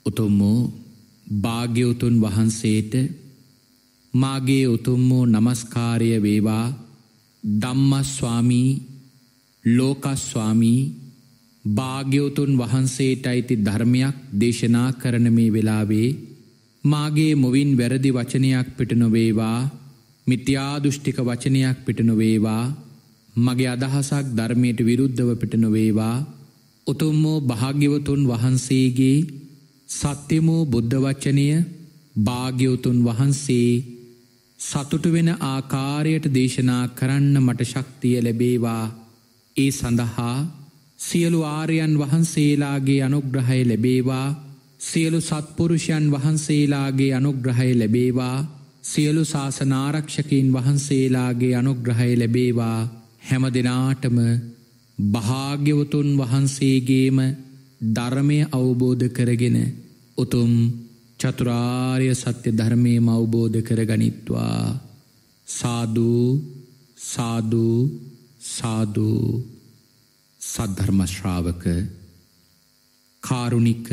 උතුම් වූ භාග්‍යවතුන් වහන්සේට මාගේ උතුම් වූ නමස්කාරය වේවා. ධම්මස්වාමී ලෝකස්වාමී භාග්‍යවතුන් වහන්සේට අයිති ධර්මයක් දේශනා කරන මේ වෙලාවේ මාගේ මුවින් වැරදි වචනයක් පිට නොවේවා. මිත්‍යා දෘෂ්ටික වචනයක් පිට නොවේවා. මගේ අදහසක් ධර්මයට විරුද්ධව පිට නොවේවා. උතුම් වූ භාග්‍යවතුන් වහන්සේගේ සත්‍යම වූ බුද්ධ වචනය භාග්‍යවතුන් වහන්සේ සතුටු වෙන ආකාරයට දේශනා කරන්න මට ශක්තිය ලැබේවා. ඒ සඳහා සියලු ආර්යයන් වහන්සේලාගේ අනුග්‍රහය ලැබේවා. සියලු සත්පුරුෂයන් වහන්සේලාගේ අනුග්‍රහය ලැබේවා. සියලු ශාසනාරක්ෂකයන් වහන්සේලාගේ අනුග්‍රහය ලැබේවා. හැම දිනාටම භාග්‍යවතුන් වහන්සේගේම ධර්මය අවබෝධ කරගෙන උතුම් චතුරාර්ය සත්‍ය ධර්මයම අවබෝධ කරගනිත්වා. සාදු සාදු සාදු. සද්ධර්ම ශ්‍රාවක කාරුණික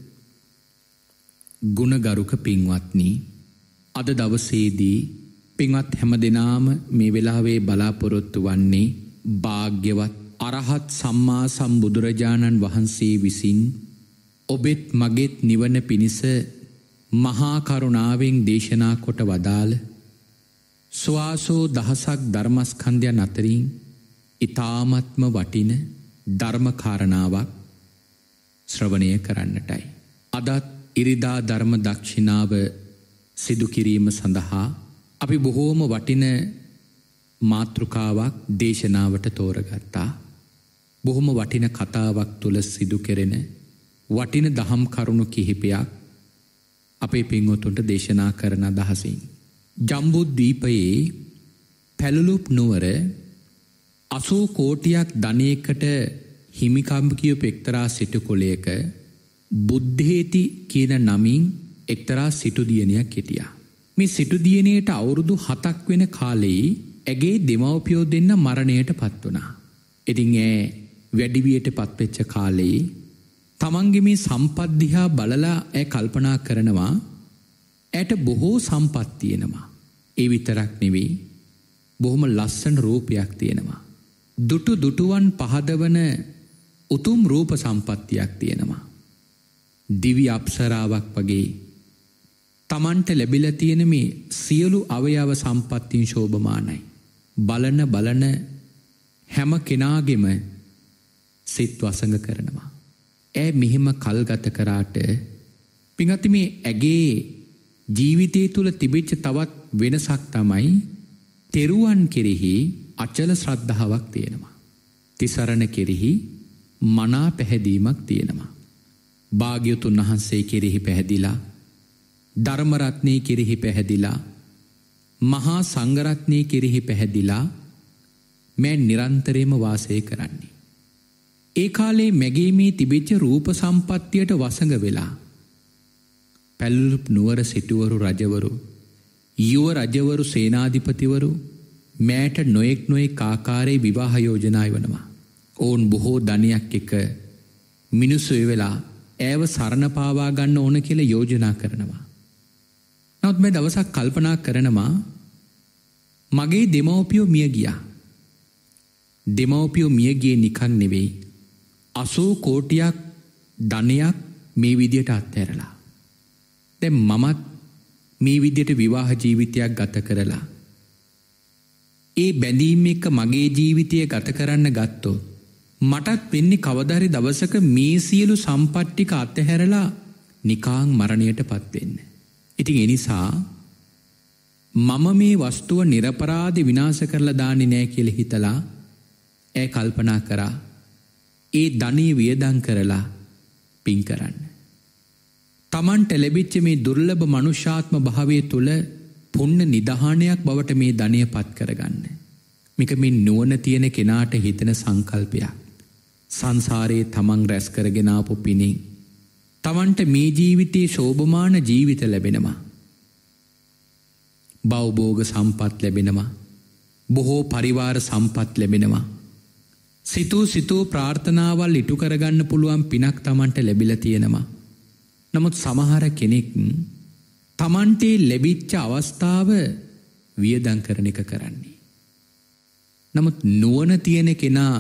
ගුණගරුක පින්වත්නි, අද දවසේදී පින්වත් හැම දෙනාම මේ වෙලාවේ බලාපොරොත්තු වන්නේ භාග්‍යවත් අරහත් සම්මා සම්බුදුරජාණන් වහන්සේ විසින් ඔබෙත් මගෙත් නිවන පිණිස මහා කරුණාවෙන් දේශනා කොට වදාළ සුවාසෝ දහසක් ධර්මස්කන්ධයන් අතරින් ඊ타ත්ම වටින ධර්ම කාරණාවක් ශ්‍රවණය කරන්නටයි. අදත් ඉරිදා ධර්ම දක්ෂිනාව සිදු කිරීම සඳහා අපි බොහෝම වටින මාතෘකාවක් දේශනාවට තෝරගත්තා. බොහොම වටින කතාවක් තුල සිදු කෙරෙන වටින දහම් කරුණු කිහිපයක් අපේ පින්වතුන්ට දේශනා කරන අදහසින් ජම්බුද්වීපයේ පැලලුප් නුවර 80 කෝටියක් ධනයකට හිමිකම් කියපු එක්තරා සිටු කුලයක බුද්ධේති කියන නමින් එක්තරා සිටු දියණියක් හිටියා. මේ සිටු දියණියට අවුරුදු 7ක් වෙන කාලේ ඇගේ දෙමව්පියෝ දෙන්න මරණයට පත් වුණා. ඉතින් ඒ වැඩිවියට පත්වෙච්ච කාලේ තමන්ගේ මේ සම්පත් දිහා බලලා ඒ කල්පනා කරනවා ඇයට බොහෝ සම්පත් තියෙනවා. ඒ විතරක් නෙවෙයි, බොහොම ලස්සන රූපයක් තියෙනවා. දුටු දුටුවන් පහදවන උතුම් රූප සම්පත්තියක් තියෙනවා. දිව්‍ය අප්සරාවක් වගේ තමන්ට ලැබිලා තියෙන මේ සියලු අවයව සම්පත්තින් ශෝභමානයි. බලන හැම කෙනාගේම සිත් වසඟ කරනවා. ඈ මෙහෙම කල් ගත කරාට පින්වත්නි, මේ ඇගේ ජීවිතය තුළ තිබිච්ච තවත් වෙනසක් තමයි තෙරුවන් කෙරෙහි අචල ශ්‍රද්ධාවක් තියෙනවා. තිසරණ කෙරෙහි මනා පැහැදීමක් තියෙනවා. භාග්‍යවතුන් වහන්සේ කෙරෙහි පැහැදිලා, ධර්ම රත්නයේ කෙරෙහි පැහැදිලා, මහා සංඝරත්නයේ කෙරෙහි පැහැදිලා මෑ නිරන්තරයෙන්ම වාසය කරන්නේ. ඒ කාලේ මැගේ මේ තිබිච්ච රූප සම්පත්තියට වසඟ වෙලා පැලලුප් නුවර සිටුවරු රජවරු, යුව රජවරු, සේනාධිපතිවරු මෑට නොයෙක් ආකාරයේ විවාහ යෝජනා යවනවා. ඕන් බොහෝ ධනයක් එක මිනිස්සු වෙලා ඇව සරණ පාවා ගන්න ඕන කියලා යෝජනා කරනවා. නමුත් මේ දවසක් කල්පනා කරනවා මගේ දෙමව්පියෝ මිය ගියා. දෙමව්පියෝ මිය ගියේ නිකන් නෙවෙයි, 80 කෝටියක් ධනයක් මේ විදියට අත්හැරලා. දැන් මමත් මේ විදියට විවාහ ජීවිතයක් ගත කරලා ඒ බැඳීම් එක්ක මගේ ජීවිතය ගත කරන්න ගත්තොත් මටත් වෙන්නේ කවදා හරි දවසක මේ සියලු සම්පත් ටික අත්හැරලා නිකාං මරණයටපත් වෙන්න. ඉතින් ඒ නිසා මම මේ වස්තුව නිර්පරාධ විනාශ කරලා දාන්නේ නැහැ කියලා හිතලා ඒ කල්පනා කරා ඒ ධනිය වියදම් කරලා පින් කරන්න. තමන්ට ලැබිච්ච මේ දුර්ලභ මනුෂ්‍යාත්ම භාවයේ තුල පුණ්‍ය නිධානයක් බවට මේ ධනිය පත් කරගන්න. මේක මේ නුවණ තියෙන කෙනාට හිතෙන සංකල්පයක්. සංසාරයේ තමන් රැස් කරගෙන ආපු පිනින් තමන්ට මේ ජීවිතයේ ශෝභමාන ජීවිත ලැබෙනවා. භවභෝග සම්පත් ලැබෙනවා. බොහෝ පරිවාර සම්පත් ලැබෙනවා. සිතූ ප්‍රාර්ථනාවල් ඉටු කරගන්න පුළුවන් පිනක් තමන්ට ලැබිලා තියෙනවා. නමුත් සමහර කෙනෙක් තමන්ට ලැබිච්ච අවස්ථාව වියදම් කරන එක කරන්නේ. නමුත් නුවණ තියෙන කෙනා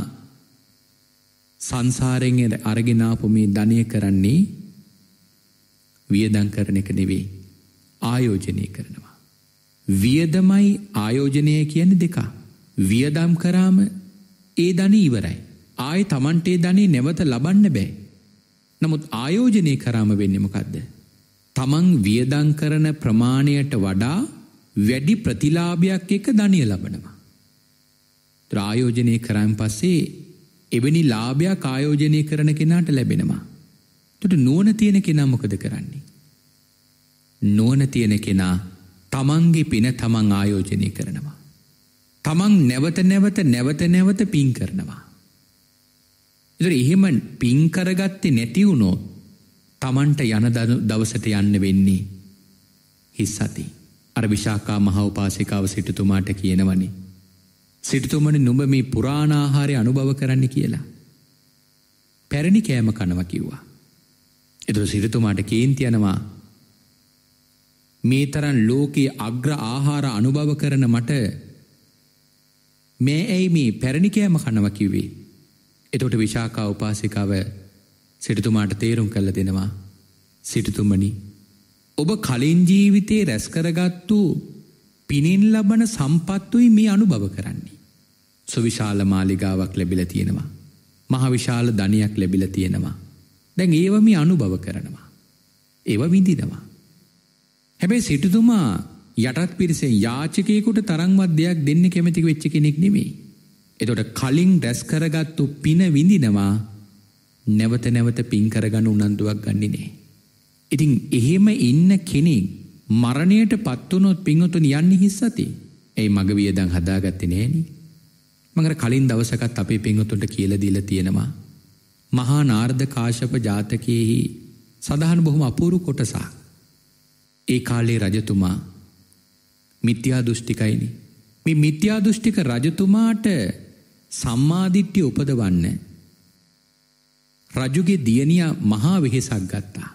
සංසාරයෙන් අරගෙන ආපු මේ ධනය කරන්නේ වියදම් කරන එක නෙවෙයි, ආයෝජනය කරනවා. වියදමයි ආයෝජනය කියන්නේ දෙක. වියදම් කරාම ඒ ධනෙ ඉවරයි. ආයේ තමන්ට ඒ ධනෙ නැවත ලබන්න බෑ. නමුත් ආයෝජනය කරාම වෙන්නේ මොකද්ද? තමන් වියදම් කරන ප්‍රමාණයට වඩා වැඩි ප්‍රතිලාභයක් එක්ක ධනිය ලබනවා. ඒතර ආයෝජනය කරාන් පස්සේ එවැනි ලාභයක් ආයෝජනය කරන කෙනාට ලැබෙනවා. එතකොට නුවණ තියෙන කෙනා මොකද කරන්නේ? නුවණ තියෙන කෙනා තමන්ගේ පින තමන් ආයෝජනය කරනවා. තමන් නැවත පින් කරනවා. ඒතර එහෙම පින් කරගත්තේ නැති වුණොත් තමන්ට යන දවසට යන්න වෙන්නේ හිස් අතින්. අර විශාකා මහා උපාසිකාව සිටුතුමාට කියනවනේ, සිටුතුමනි නුඹ මේ පුරාණ ආහාරය අනුභව කරන්න කියලා. පැරණි කෑම කනවා කිව්වා. ඒතර සිටුතුමාට කේන්ති යනවා, මේ තරම් ලෝකයේ අග්‍ර ආහාර අනුභව කරන මට මේ ඇයි මේ පැරණි කෑම කනවා කිව්වේ? එතකොට විශාකා උපාසිකාව සිටුතුමාට තේරුම් කරලා දෙනවා, සිටුතුමනි ඔබ කලින් ජීවිතේ රැස් කරගත්තු පිනින් ලබන සම්පත්තුයි මේ අනුභව කරන්නේ. සුවිශාල මාලිගාවක් ලැබිලා තියෙනවා, මහ විශාල ධනියක් ලැබිලා තියෙනවා. දැන් ඒව මේ අනුභව කරනවා, ඒව විඳිනවා. හැබැයි සිටුතුමා යටත් පිරිසෙන් යාචකයෙකුට තරම්වත් දෙයක් දෙන්න කැමති වෙච්ච කෙනෙක් නෙමෙයි. එතකොට කලින් රැස් කරගත්තු පින විඳිනවා, නැවත පින් කරගන්න උනන්දුවක් ගන්නෙ නෑ. ඉතින් එහෙම ඉන්න කෙනෙක් මරණයට පත් වුණොත් පින්වතුනි යන්නේ හිස් අතේ. ඒ මග වියදම් හදාගත්තේ නෑනේ. මම අර කලින් දවසකත් අපේ පින්වතුන්ට කියලා දීලා තියෙනවා. මහා නාරද කාශ්‍යප ජාතකයේහි සඳහන් බොහොම අපූර්ව කොටසක්. ඒ කාලේ රජතුමා මිත්‍යා දෘෂ්ටිකයිනේ. මේ මිත්‍යා දෘෂ්ටික රජතුමාට සම්මාදිට්ඨිය උපදවන්න රජුගේ දියණිය මහා වෙහෙසක් ගත්තා.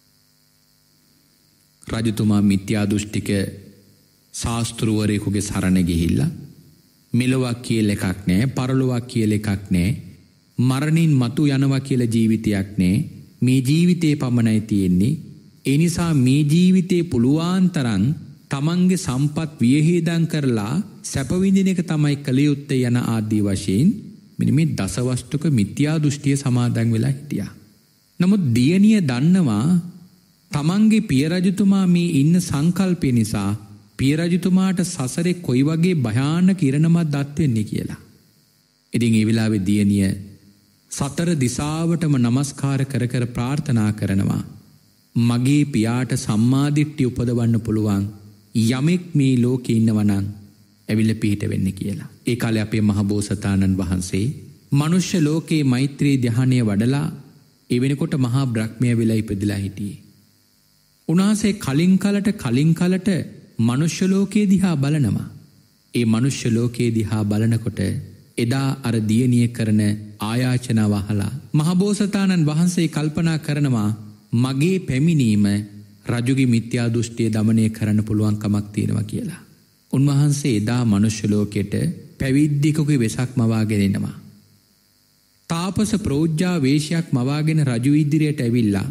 රජතුමා මිත්‍යා දෘෂ්ටික ශාස්ත්‍රවරයෙකුගේ සරණ ගිහිල්ලා මෙලොවක් කියලා එකක් නැහැ, පරලොවක් කියලා එකක් නැහැ, මරණින් මතු යනවා කියලා ජීවිතයක් නැහැ, මේ ජීවිතේ පමණයි තියෙන්නේ. ඒ නිසා මේ ජීවිතේ පුළුවන් තරම් තමන්ගේ සම්පත් වියහිදම් කරලා සැප විඳින එක තමයි කළ යුත්තේ යන ආදී වශයෙන් මෙන්න මේ දසවස්තුක මිත්‍යා දෘෂ්ටිය සමාදන් වෙලා හිටියා. නමුත් දියණිය දන්නවා තමන්ගේ පිය රජතුමා මේ ඉන්න සංකල්පය නිසා පිය රජතුමාට සසරේ කොයි වගේ භයානක ඉරණමක් දත් වෙන්නේ කියලා. ඉතින් ඒ වෙලාවේ දියණිය සතර දිසාවටම নমස්කාර කර කර ප්‍රාර්ථනා කරනවා, මගේ පියාට සම්මාදිට්ඨිය උපදවන්න පුළුවන් යමෙක් මේ ලෝකේ ඉන්නවා නම් ඇවිල්ලා පිහිට වෙන්න කියලා. ඒ කාලේ අපේ මහ බෝසතාණන් වහන්සේ මනුෂ්‍ය ලෝකේ මෛත්‍රී ධ්‍යානය වඩලා ඒ වෙනකොට මහා බ්‍රහ්මයා වෙලා ඉපදිලා හිටියේ. උන්වහන්සේ කලින් කලට මනුෂ්‍ය ලෝකේ දිහා බලනවා. ඒ මනුෂ්‍ය ලෝකේ දිහා බලනකොට එදා අර දියණිය කරන ආයාචනාව අහලා මහ බෝසතාණන් වහන්සේ කල්පනා කරනවා, මගේ පැමිණීම රජුගේ මිත්‍යා දෘෂ්ටිය දමනය කරන්න පුළුවන් කමක් තියෙනවා කියලා. උන්වහන්සේ එදා මනුෂ්‍ය ලෝකෙට පැවිද්දෙකුගේ වෙසක් මවාගෙන එනවා. තාපස ප්‍රෝජ්ජා වේශයක් මවාගෙන රජු ඉදිරියට ඇවිල්ලා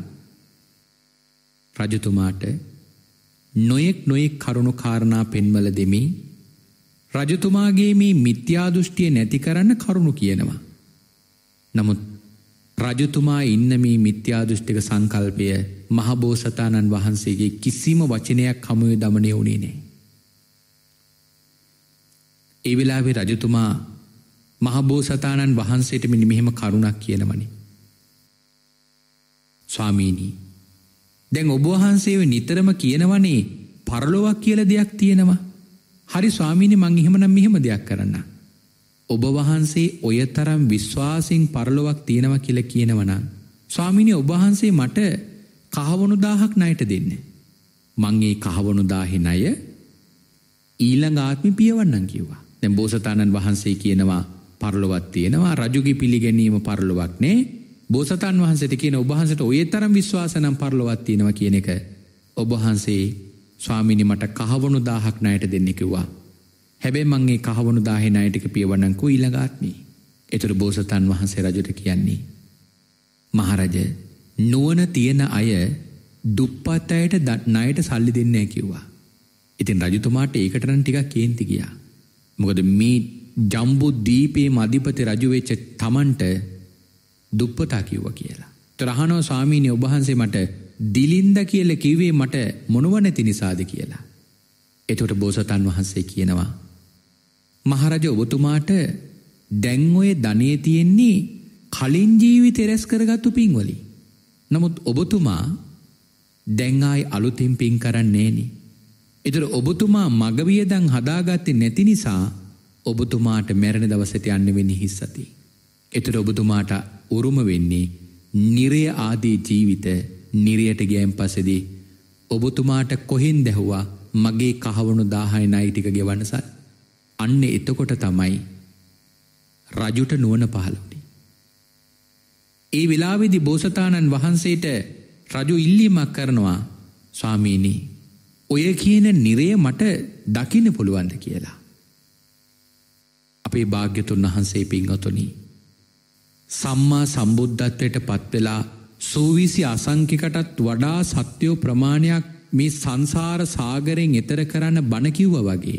රජතුමාට නොයෙක් කරුණු කාරණා පෙන්වලා දෙමින් රජතුමාගේ මේ මිත්‍යා දෘෂ්ටිය නැති කරන්න කරුණු කියනවා. නමුත් රජතුමා ඉන්න මේ මිත්‍යා දෘෂ්ටික සංකල්පය මහ බෝසතාණන් වහන්සේගේ කිසිම වචනයක් හමුවේ දමනය වුණේ නැහැ. ඒ වෙලාවේ රජතුමා මහ බෝසතාණන් වහන්සේට මෙහෙම කරුණක් කියනවනේ, ස්වාමීනි දැන් ඔබ වහන්සේ නිතරම කියනවනේ පරලොවක් කියලා දෙයක් තියෙනවා. හරි ස්වාමීනි, මං එහෙමනම් මෙහෙම දෙයක් කරන්න. ඔබ වහන්සේ ඔය තරම් විශ්වාසයෙන් පරලොවක් තියෙනවා කියලා කියනවනම් ස්වාමීනි ඔබ වහන්සේ මට කහවණු 1000ක් ණයට දෙන්න. මං ඒ කහවණු 1000 ණය ඊළඟ ආත්මෙ පියවන්නම් කිව්වා. දැන් බෝසතාණන් වහන්සේ කියනවා පරලොවක් තියෙනවා, රජුගේ පිළිගැනීම පරලොවක් නේ, බෝසතාන් වහන්සේට කියන ඔබ වහන්සේට ඔය තරම් විශ්වාස නම් පරලොවක් තියෙනවා කියන එක ඔබ වහන්සේ ස්වාමීනි මට කහවණු 1000ක් ණයට දෙන්න කිව්වා. හැබැයි මං ඒ කහවණු 1000 ණය ටික පියවන්නම්කෝ ඊළඟ ආත්මේ. ඒතර බෝසතාන් වහන්සේ රජුට කියන්නේ මහරජ නුවණ තියෙන අය දුප්පත් අයට ණයට සල්ලි දෙන්නේ නැහැ කිව්වා. ඉතින් රජතුමාට ඒකට නම් ටිකක් කේන්ති ගියා. මොකද මේ ජම්බු දීපේ අධිපති රජු වෙච්ච තමන්ට දුප්පතා කිව්වා කියලා. තරහනෝ ස්වාමීනි ඔබ වහන්සේ මට දිලින්ද කියලා කිව්වේ මට මොනව නැති නිසාද කියලා. එතකොට බෝසතාන් වහන්සේ කියනවා මහරජ ඔබතුමාට දැන් ඔය ධනෙ තියෙන්නේ කලින් ජීවිතේ රැස් කරගත්තු පින් වලින්. නමුත් ඔබතුමා දැන් ආයි අලුතින් පින් කරන්නේ නෑනේ. ඒතර ඔබතුමා මගවියදන් හදාගත්තේ නැති නිසා ඔබතුමාට මැරෙන දවසට යන්න වෙන්නේ හිස්සති. ඒතර ඔබතුමාට උරුම වෙන්නේ නිරය ආදී ජීවිත. නිරයට ගියන් පස්සේදී ඔබතුමාට කොහෙන් දැහුවා මගේ කහවණු 1000 ණය ටික ගෙවන්න සල්. අන්න එතකොට තමයි රජුට නුවණ පහළ වුණේ. ඒ වෙලාවේදී බෝසතාණන් වහන්සේට රජු ඉල්ලීමක් කරනවා ස්වාමීනි ඔය කියන නිරය මට දකින්න පුළුවන්ද කියලා. අපේ භාග්‍යතුන් වහන්සේ පින්වතුනි සම්මා සම්බුද්ධත්වයට පත් වෙලා සූවිසි අසංඛ්‍යකටත් වඩා සත්‍යෝ ප්‍රමාණයක් මේ සංසාර සාගරයෙන් එතර කරන්න බණ කිව්වා වගේ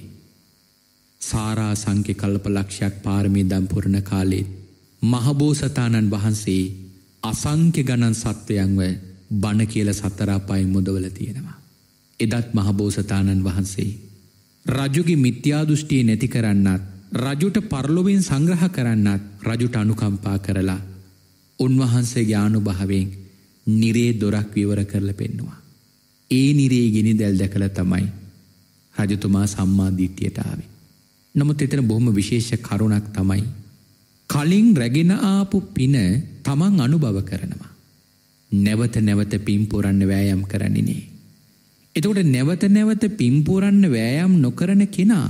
සාරා සංඛ්‍ය කල්පලක්ෂයක් පාරමී දම් පුරන කාලේ මහබෝසතාණන් වහන්සේ අසංඛ්‍ය ගණන් සත්වයන්ව බණ කියලා සතර අපායෙන් මුදවල තියෙනවා. එදත් මහබෝසතාණන් වහන්සේ රජුගේ මිත්‍යා දෘෂ්ටිය නැති කරන්නත් රජුට පරලොවෙන් සංග්‍රහ කරන්නත් රජුට අනුකම්පා කරලා උන්වහන්සේගේ ආනුභාවයෙන් නිරේ දොරක් විවර කරලා පෙන්නවා. ඒ නිරේ ගිනි දැල් දැකලා තමයි රජතුමා සම්මා දිට්ඨියට ආවේ. නමුත් එතන බොහොම විශේෂ කරුණක් තමයි කලින් රැගෙන ආපු පින තමන් අනුභව කරනවා. නැවත නැවත පින් පුරන්න වෑයම් කරන්නේ නේ. එතකොට නැවත නැවත පින් පුරන්න වෑයම් නොකරන කෙනා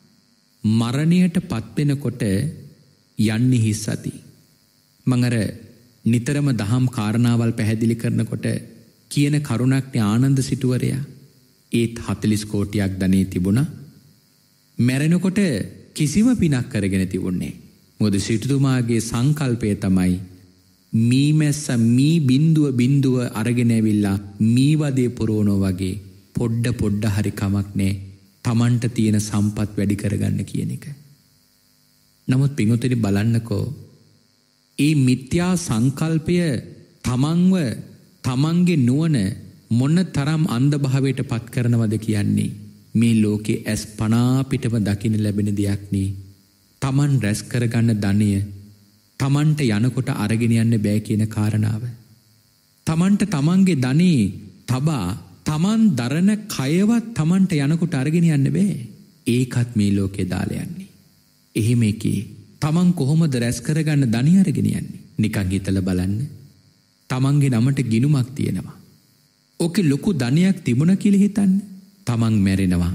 මරණයට පත් වෙනකොට යන්නේ හිස්සති. මම අර නිතරම දහම් කාරණාවල් පැහැදිලි කරනකොට කියන කරුණක් ආනන්ද සිටුවරයා ඒත් 40 කෝටියක් ධනෙ තිබුණා. මැරෙනකොට කිසිම පිනක් කරගෙන තිබුණේ. මොකද සිටුතුමාගේ සංකල්පය තමයි මීමැස්ස මී බිඳුව අරගෙන ඇවිල්ලා මී වදේ පුරවනෝ වගේ පොඩ්ඩ හරි කමක් නෑ තමන්ට තියෙන සම්පත් වැඩි කරගන්න කියන එක. නමුත් පින්වතුනි බලන්නකෝ ඒ මිත්‍යා සංකල්පය තමන්ව තමන්ගේ නුවණ මොන තරම් අන්ධභාවයට පත් කරනවද කියන්නේ මේ ලෝකේ ඇස් පනා පිටම දකින්න ලැබෙන දෙයක් නේ. තමන් රැස් කරගන්න ධනය තමන්ට යනකොට අරගෙන යන්න බෑ කියන කාරණාව. තමන්ට තමන්ගේ ධනේ තබා තමන් දරන කයවත් තමන්ට යනකොට අරගෙන යන්න බෑ. ඒකත් මේ ලෝකේ දාලා යන්නේ. එහෙම එකේ තමන් කොහොමද රැස් කරගන්න ධනය අරගෙන යන්නේ? නිකන් හිතලා බලන්න. තමන්ගේ නමට ගිණුමක් තියෙනවා. ඔකේ ලොකු ධනයක් තිබුණා කියලා හිතන්න. තමන් මැරෙනවා.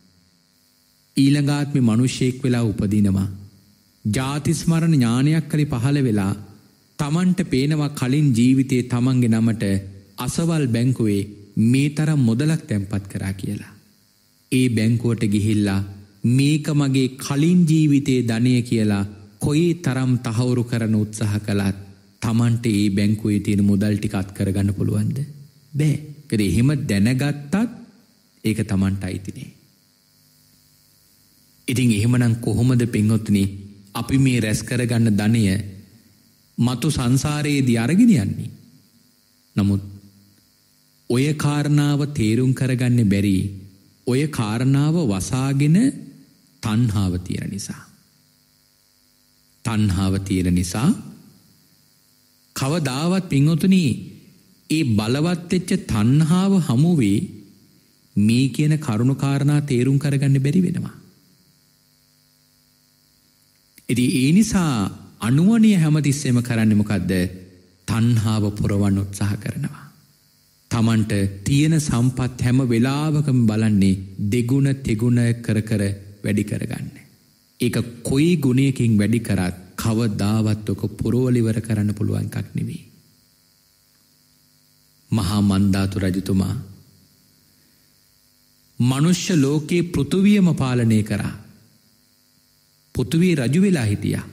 ඊළඟ ආත්මේ මිනිසෙක් වෙලා උපදිනවා. ජාති ස්මරණ ඥානයක් කරි පහළ වෙලා තමන්ට පේනවා කලින් ජීවිතේ තමන්ගේ නමට අසවල් බැංකුවේ මේ තරම් මුදලක් තැන්පත් කරා කියලා. ඒ බැංකුවට ගිහිල්ලා මේක මගේ කලින් ජීවිතේ ධනය කියලා කොයි තරම් තහවුරු කරන්න උත්සාහ කළත් තමන්ට ඒ බැංකුවේ තියෙන මුදල් ටික අත් කරගන්න පුළුවන්ද? බෑ. ඒකද එහෙම දැනගත්තත් ඒක තමන්ට අයිති නෑ. ඉතින් එහෙමනම් කොහොමද පින්වත්නි අපි මේ රැස් කරගන්න ධනය මතු සංසාරයේදී අරගෙන යන්නේ? නමුත් ඔය කාරණාව තේරුම් කරගන්න බැරි ඔය කාරණාව වසාගෙන තණ්හාව තියෙන නිසා. තණ්හාව තියෙන නිසා කවදාවත් පින්වතුනි ඒ බලවත් වෙච්ච තණ්හාව හමුවේ මේ කියන කරුණු කාරණා තේරුම් කරගන්න බැරි වෙනවා. ඉතින් ඒ නිසා අනුවණිය හැමතිස්සෙම කරන්නේ මොකද්ද? තණ්හාව පුරවන්න උත්සාහ කරනවා. තමන්ට තියෙන සම්පත් හැම වෙලාවකම බලන්නේ දෙගුණ තෙගුණ කර වැඩි කරගන්න. ඒක කොයි ගුණයකින් වැඩි කරත් කවදාවත් ඔක පුරවල ඉවර කරන්න පුළුවන් එකක් නෙවෙයි. මහා මන්දාතු රජතුමා මනුෂ්‍ය ලෝකයේ පෘථුවියම පාලනය කරා. පෘථුවිය රජු වෙලා හිටියා.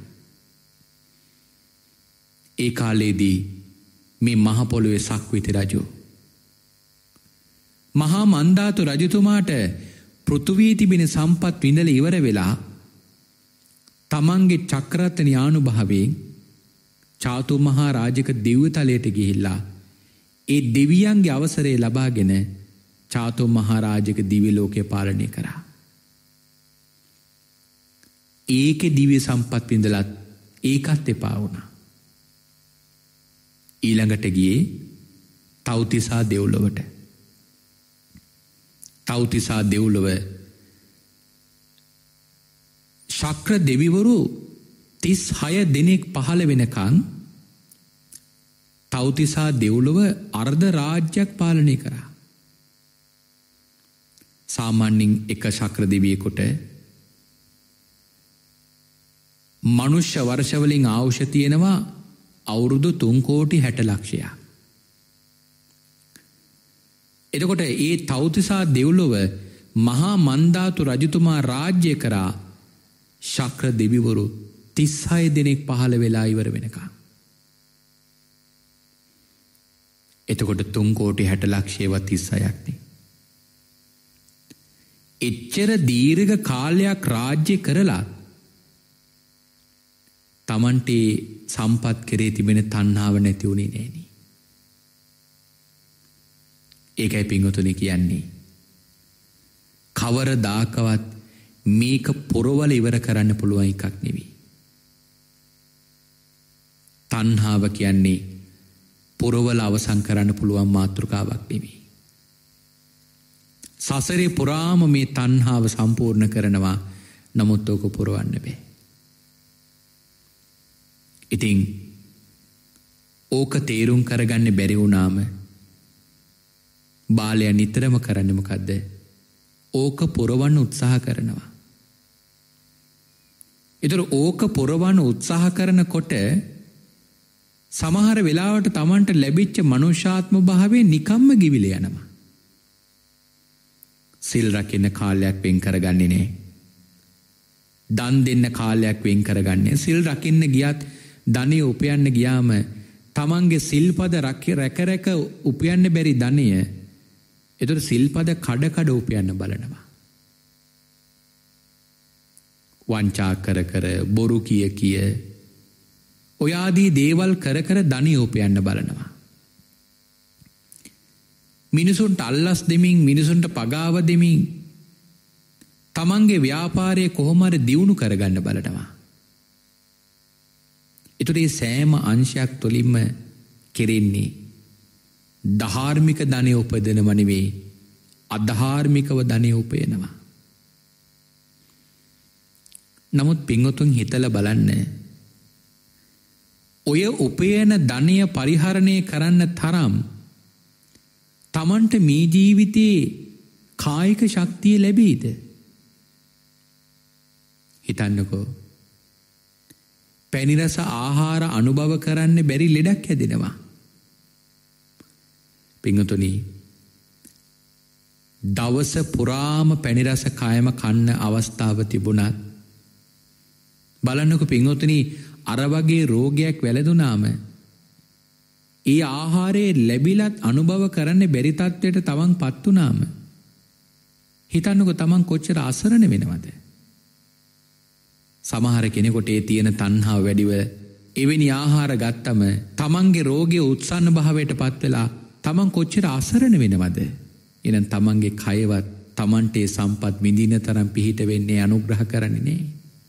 ඒ කාලයේදී මේ මහ පොළොවේ සක්විති රජු මහා මන්දාතු රජතුමාට පෘථුවියේ තිබෙන සම්පත් විඳලා ඉවර වෙලා තමන්ගේ චක්‍රරත්න ඥානුභාවයෙන් චාතු මහා රාජික දිව්‍යතලයට ගිහිල්ලා ඒ දෙවියන්ගේ අවසරය ලබාගෙන චාතු මහා රාජික දිව්‍ය ලෝකය පාලනය කරා. ඒකේ දිව්‍ය සම්පත් විඳලත් ඒකත් එපා වුණා. ඊළඟට ගියේ තව්තිසා දෙව්ලොවට. තව්තිසා දෙව්ලොව ශක්‍ර දෙවිවරු 36 දෙනෙක් පහළ වෙනකන් තව්තිසා දෙව්ලොව අර්ධ රාජ්‍යයක් පාලනය කරා. සාමාන්‍යයෙන් එක ශක්‍ර දෙවියෙකුට මනුෂ්‍ය වර්ෂවලින් ආයුෂ තියෙනවා අවුරුදු 3,60,00,000. එතකොට ඒ තව්තිසා දෙව්ලොව මහා මන්දාතු රජතුමා රාජ්‍ය කරා ශක්‍ර දෙවිවරු 36 දෙනෙක් පහළ වෙලා ඉවර වෙනකම්. එතකොට 3,60,00,000වත් 36ක් නේ. එච්චර දීර්ඝ කාලයක් රාජ්‍ය කරලා තමන්ට සම්පත් කරේ තිබෙන තණ්හාව නැති වුණේ නෑනේ. ඒකයි පින්වතුනි කියන්නේ කවරදාකවත් මේක පොරවල ඉවර කරන්න පුළුවන් එකක් නෙවෙයි. තණ්හාව කියන්නේ පොරවල අවසන් කරන්න පුළුවන් මාතෘකාවක් නෙවෙයි. සසරේ පුරාම මේ තණ්හාව සම්පූර්ණ කරනවා. නමුත් ඕක පුරවන්න බෑ. ඉතින් ඕක තේරුම් කරගන්න බැරි වුණාම බාලයා නිතරම කරන්නේ මොකද්ද? ඕක පුරවන්න උත්සාහ කරනවා. ඒතර ඕක පුරවන්න උත්සාහ කරනකොට සමහර වෙලාවට Tamanට ලැබිච්ච මනුෂ්‍යාත්ම භාවය නිකම්ම ගිවිල යනවා. සිල් රකින්න කාලයක් වෙන් කරගන්නේ නැහැ. දන් දෙන්න කාලයක් වෙන් කරගන්නේ. සිල් රකින්න ගියත් ධනෙ උපයන්න ගියාම තමන්ගේ සිල්පද රැක උපයන්න බැරි ධනය ඒතර සිල්පද කඩ උපයන්න බලනවා. වංචා කර බොරු කිය ඔය ආදී දේවල් කර ධනෙ උපයන්න බලනවා. මිනිසුන්ට අල්ලස් දෙමින් මිනිසුන්ට පගාව දෙමින් තමන්ගේ ව්‍යාපාරය කොහොම හරි දියුණු කරගන්න බලනවා. ඒතරේ සෑම අංශයක් තුළින්ම කෙරෙන්නේ ධාර්මික ධනෙ උපදිනව නෙවෙයි අධාර්මිකව ධනෙ උපයනවා. නමුත් පින්වතුන් හිතලා බලන්න ඔය උපයන ධනය පරිහරණය කරන්න තරම් තමන්ට මේ ජීවිතේ කායික ශක්තිය ලැබෙයිද? හිතන්නකෝ. පැණි රස ආහාර අනුභව කරන්න බැරි ලෙඩක් හැදෙනවා. පින්වතුනි දවස පුරාම පැණි රස කායම කන්න අවස්ථාව තිබුණත් බලන්නකෝ පින්වතුනි අර වගේ රෝගයක් වැළඳුනාම ඒ ආහාරයේ ලැබිලත් අනුභව කරන්න බැරි තත්ත්වයට තමන් පත් වුණාම හිතන්නකෝ තමන් කොච්චර අසරණ වෙනවද? සමහර කෙනෙකුට ඒ තියෙන තණ්හාව වැඩිව එවැනි ආහාර ගත්තම තමන්ගේ රෝගයේ උත්සන්න භාවයට පත් වෙලා තමන් කොච්චර අසරණ වෙනවද? එහෙනම් තමන්ගේ කයවත් තමන්ට සම්පත් විඳින තරම් පිහිට වෙන්නේ අනුග්‍රහ කරන්නේ නේ.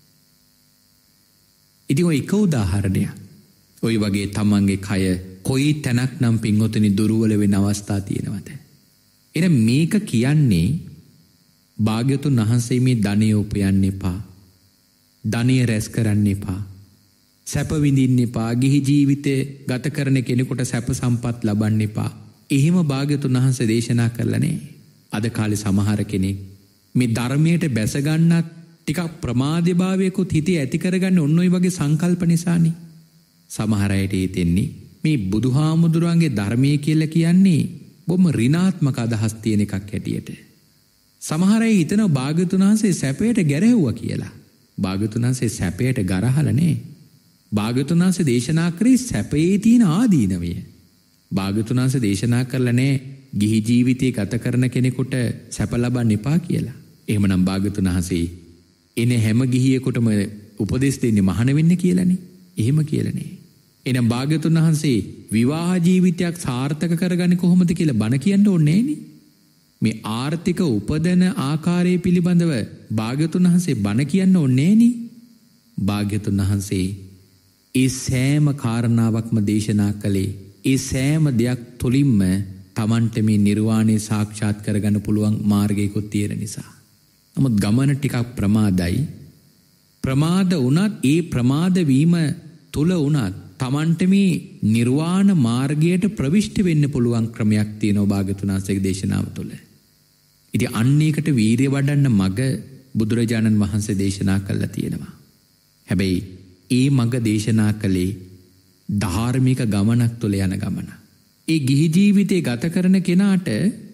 ඉතින් ඔය එක උදාහරණයක්. ඔය වගේ තමන්ගේ කය කොයි තැනක් නම් පින්වතුනි දුර්වල වෙන අවස්ථා තියෙනවද? එහෙනම් මේක කියන්නේ භාග්‍යතුන් වහන්සේ මේ ධනය උපයන්න එපා. ධනය රැස් කරන්න එපා. සැප විඳින්න එපා. ගිහි ජීවිතේ ගත කරන කෙනෙකුට සැප සම්පත් ලබන්න එපා. එහෙම භාග්‍යතුන් වහන්සේ දේශනා කරලා නේ. අද කාලේ සමහර කෙනෙක් මේ ධර්මයට බැස ගන්නත් ටිකක් ප්‍රමාදභාවයකුත් හිතේ ඇති කරගන්න ඔන්න ඔය වගේ සංකල්ප නිසානේ. සමහර අයට හිතෙන්නේ මේ බුදුහාමුදුරුවන්ගේ ධර්මය කියලා කියන්නේ බොහොම ඍණාත්මක අදහස් තියෙන එකක් හැටියට. සමහර අය හිතනවා භාග්‍යවතුන් වහන්සේ සැපයට ගැරහෙව්වා කියලා. භාග්‍යවතුන් වහන්සේ සැපයට ගරහලා නේ. භාග්‍යවතුන් වහන්සේ දේශනා කරේ සැපයේ තියෙන ආදීනවය. භාග්‍යවතුන් වහන්සේ දේශනා කරලා නේ ගිහි ජීවිතය ගත කරන කෙනෙකුට සැප ලබන්න එපා කියලා. එහෙමනම් භාග්‍යවතුන් වහන්සේ එනේ හැම ගිහියෙකුටම උපදෙස් දෙන්නේ මහාන වෙන්න කියලානේ. එහෙම කියලා නේ. එහෙනම් භාග්‍යවතුන් වහන්සේ විවාහ ජීවිතයක් සාර්ථක කරගන්නේ කොහොමද කියලා බණ කියන්න ඕනේ නෑනේ. මේ ආර්ථික උපදන ආකාරය පිළිබඳව භාග්‍යවතුන් වහන්සේ බණ කියන්න ඕනේ නෑනේ. භාග්‍යවතුන් වහන්සේ ඒ සෑම කාරණාවක්ම දේශනා කළේ ඒ සෑම දෙයක් තුළින්ම තමන්ට මේ නිර්වාණය සාක්ෂාත් කරගන්න පුළුවන් මාර්ගයකුත් තියෙන නිසා. නමුත් ගමන ටිකක් ප්‍රමාදයි. ප්‍රමාද වුණත් ඒ ප්‍රමාද වීම තුල වුණත් තමන්ට මේ නිර්වාණ මාර්ගයට ප්‍රවිෂ්ඨ වෙන්න පුළුවන් ක්‍රමයක් තියෙනවා භාග්‍යවතුන් වහන්සේගේ දේශනාව තුළ. ඉතින් අන්න ඒකට වීරිය වඩන්න මග බුදුරජාණන් වහන්සේ දේශනා කළා තියෙනවා. හැබැයි ඒ මග දේශනා කළේ ධාර්මික ගමනක් තුළ යන ගමන. ඒ ගිහි ජීවිතේ ගත කරන කෙනාට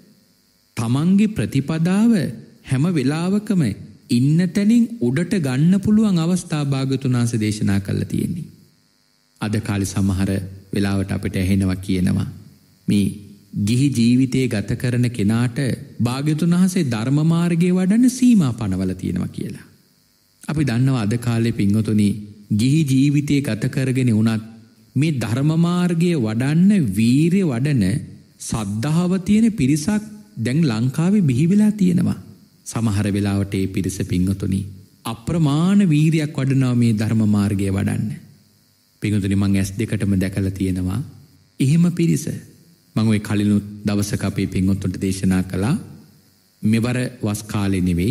තමන්ගේ ප්‍රතිපදාව හැම වෙලාවකම ඉන්න තැනින් උඩට ගන්න පුළුවන් අවස්ථා භාග්‍යවතුන් වහන්සේ දේශනා කළා තියෙන්නේ. අද කාලේ සමහර වෙලාවට අපිට ඇහෙනවා කියනවා මේ ගිහි ජීවිතේ ගත කරන කෙනාට භාග්‍යවතුන් වහන්සේ ධර්ම මාර්ගයේ වඩන්න සීමා පනවලා තියෙනවා කියලා. අපි දන්නවා අද කාලේ පින්වතුනි ගිහි ජීවිතේ ගත කරගෙන උනත් මේ ධර්ම මාර්ගයේ වඩන්න වීරිය වඩන සද්ධාව තියෙන පිරිසක් දැන් ලංකාවේ බිහි වෙලා තියෙනවා. සමහර වෙලාවට ඒ පිරිස පින්වතුනි අප්‍රමාණ වීරියක් වඩනවා මේ ධර්ම මාර්ගයේ වඩන්න. පින්වතුනි මං S2ටම දැකලා තියෙනවා එහෙම පිරිස. මම ওই කලිනුත් දවසක අපේ පින්වතුන්ට දේශනා කළා මෙවර වස් කාලේ නෙවෙයි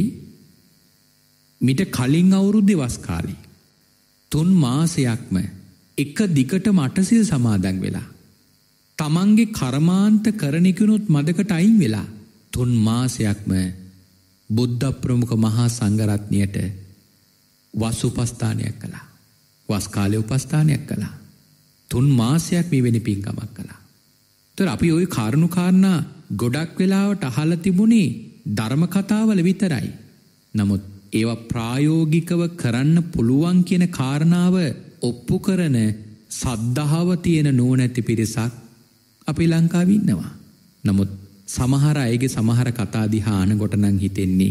මිට කලින් අවුරුද්දේ වස් කාලේ 3 මාසයක්ම එක දිගටම අටසිල් සමාදන් වෙලා තමන්ගේ කර්මාන්ත කරණිකුනුත් මදකට අයින් වෙලා 3 මාසයක්ම බුද්ධ ප්‍රමුඛ මහා සංඝරත්නයට වස් උපස්ථානයක් කළා. වස් කාලේ උපස්ථානයක් කළා. 3 මාසයක් මේ වෙනි පින්කමක් කළා. ඒතර අපි ওই කාරණු කාරණා ගොඩක් වෙලාවට අහලා තිබුණේ ධර්ම කතාවල විතරයි. නමුත් ඒවා ප්‍රායෝගිකව කරන්න පුළුවන් කියන කාරණාව ඔප්පු කරන සද්ධාව තියෙන නුවණැති පිරිසක් අපේ ලංකාවේ ඉන්නවා. නමුත් සමහර අයගේ සමහර කතා දිහා අනකොට නම් හිතෙන්නේ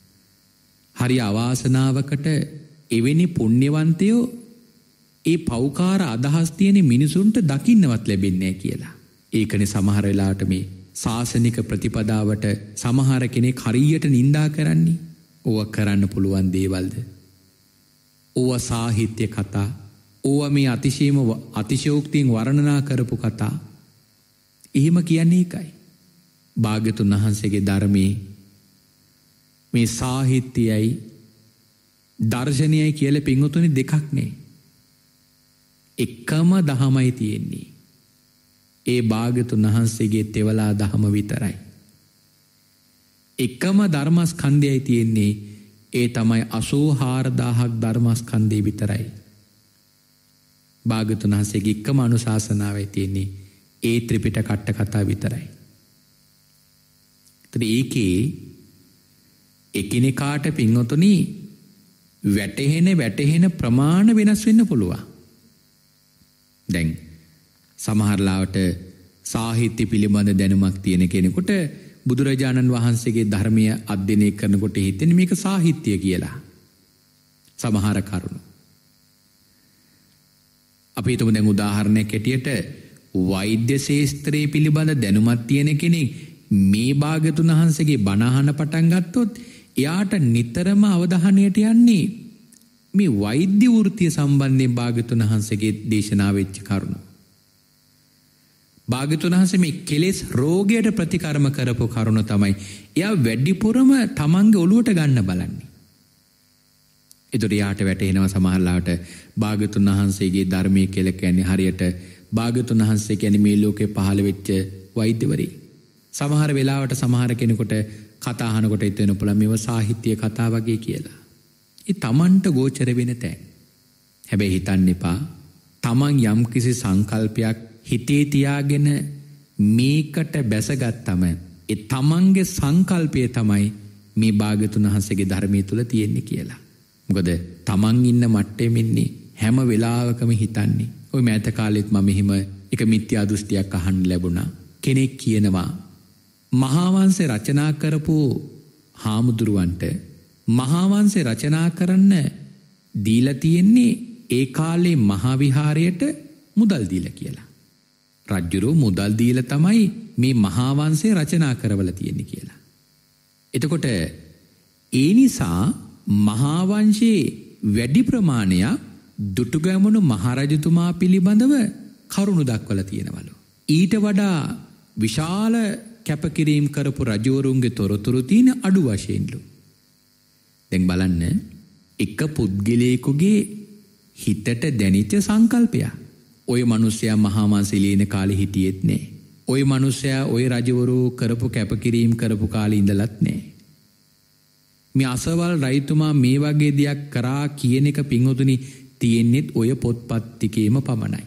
හරි අවාසනාවකට එවැනි පුණ්‍යවන්තයෝ ඒ පෞකාර අදහස් තියෙන මිනිසුන්ට දකින්නවත් ලැබෙන්නේ නැහැ කියලා. ඒකනේ සමහර වෙලාවට මේ සාසනික ප්‍රතිපදාවට සමහර කෙනෙක් හරියට නිඳා කරන්නේ. ඕවා කරන්න පුළුවන් දේවල්ද? ඕවා සාහිත්‍ය කතා, ඕවා මේ අතිශයෝක්තියෙන් වර්ණනා කරපු කතා. එහෙම කියන්නේ ඒකයි. භාග්‍යතුන් වහන්සේගේ ධර්මයේ මේ සාහිත්‍යයයි දර්ශනයයි කියලා පින්වතුනි දෙකක් නේ. එකම දහමයි තියෙන්නේ. ඒ භාග්‍යතුන් වහන්සේගේ තෙවලා දහම විතරයි. එකම ධර්මස්කන්ධයයි තියෙන්නේ. ඒ තමයි 84000ක් ධර්මස්කන්ධය විතරයි. භාග්‍යතුන් වහන්සේගේ එකම අනුශාසනාවයි තියෙන්නේ. ඒ ත්‍රිපිටක අට කතා විතරයි. ඒකේ එකිනෙකාට පින්වතුනි වැටහෙන ප්‍රමාණ වෙනස් වෙන්න පුළුවන්. දැන් සමහරලාවට සාහිත්‍ය පිළිබඳ දැනුමක් තියෙන කෙනෙකුට බුදුරජාණන් වහන්සේගේ ධර්මය අධ්‍යයනය කරනකොට හිතෙන්නේ මේක සාහිත්‍ය කියලා. සමහර කරුණු අපි හිතමු දැන් උදාහරණයක් ඇටියට වෛද්‍ය ශාස්ත්‍රයේ පිළිබඳ දැනුමක් තියෙන කෙනෙක් මේ භාග්‍යතුන් වහන්සේගේ බණ අහන පටන් ගත්තොත් එයාට නිතරම අවධානයට යන්නේ මේ වෛද්‍ය වෘත්තිය සම්බන්ධයෙන් භාග්‍යතුන් වහන්සේගේ දේශනා වෙච්ච කරුණු. භාග්‍යතුන් වහන්සේ මේ කෙලෙස් රෝගයට ප්‍රතිකර්ම කරපු කරුණ තමයි එයා වැඩිපුරම තමන්ගේ ඔළුවට ගන්න බලන්නේ. ඒතර යාට වැටෙනවා සමහරලාට භාග්‍යතුන් වහන්සේගේ ධර්මයේ කියලා කියන්නේ හරියට භාග්‍යතුන් වහන්සේ කියන්නේ මේ ලෝකේ පහළ වෙච්ච වෛද්‍යවරයෙක්. සමහර වෙලාවට සමහර කෙනෙකුට කතා අහනකොට හිතෙන පුළුවන් මේව සාහිත්‍ය කතා වගේ කියලා. ඒ තමන්ට ගෝචර වෙන තැන්. හැබැයි හිතන්න එපා තමන් යම්කිසි සංකල්පයක් හිතේ තියාගෙන මේකට බැසගත්තම ඒ තමන්ගේ සංකල්පය තමයි මේ භාග්‍යතුන් වහන්සේගේ ධර්මයේ තුල තියෙන්නේ කියලා. මොකද තමන් ඉන්න මට්ටමින්නේ හැම වෙලාවකම හිතන්නේ. ওই මෑත කාලෙත් මම මෙහිම එක මිත්‍යා දෘෂ්ටියක් අහන්න ලැබුණා. කෙනෙක් කියනවා මහා වංශේ රචනා කරපු හාමුදුරුවන්ට මහා වංශේ රචනා කරන්න දීලා තියෙන්නේ ඒ කාලේ මහා විහාරයට මුදල් දීලා කියලා. රජුරෝ මුදල් දීලා තමයි මේ මහා වංශේ රචනා කරවලා තියෙන්නේ කියලා. එතකොට ඒ නිසා මහා වංශයේ වැඩි ප්‍රමාණයක් දුටුගැමුණු මහරජතුමා පිළිබඳව කරුණු දක්වලා තියෙනවලු. ඊට වඩා විශාල කැපකිරීම කරපු රජවරුන්ගේ තොරතුරු තියෙන අඩු වශයෙන්ලු. දැන් බලන්න එක පුද්ගලයෙකුගේ හිතට දැනිච්ච සංකල්පයක්. ওই මිනිසයා මහා වංශේ ලියන කාලේ හිටියෙත් නෑ. ওই මිනිසයා ওই රජවරු කරපු කැපකිරීම කරපු කාලේ ඉඳලත් නෑ. මේ අසවල් රජතුමා මේ වගේ දෙයක් කරා කියන එක පින්වතුනි තියෙන්නේත් ඔය පොත්පත් ටිකේම පමණයි.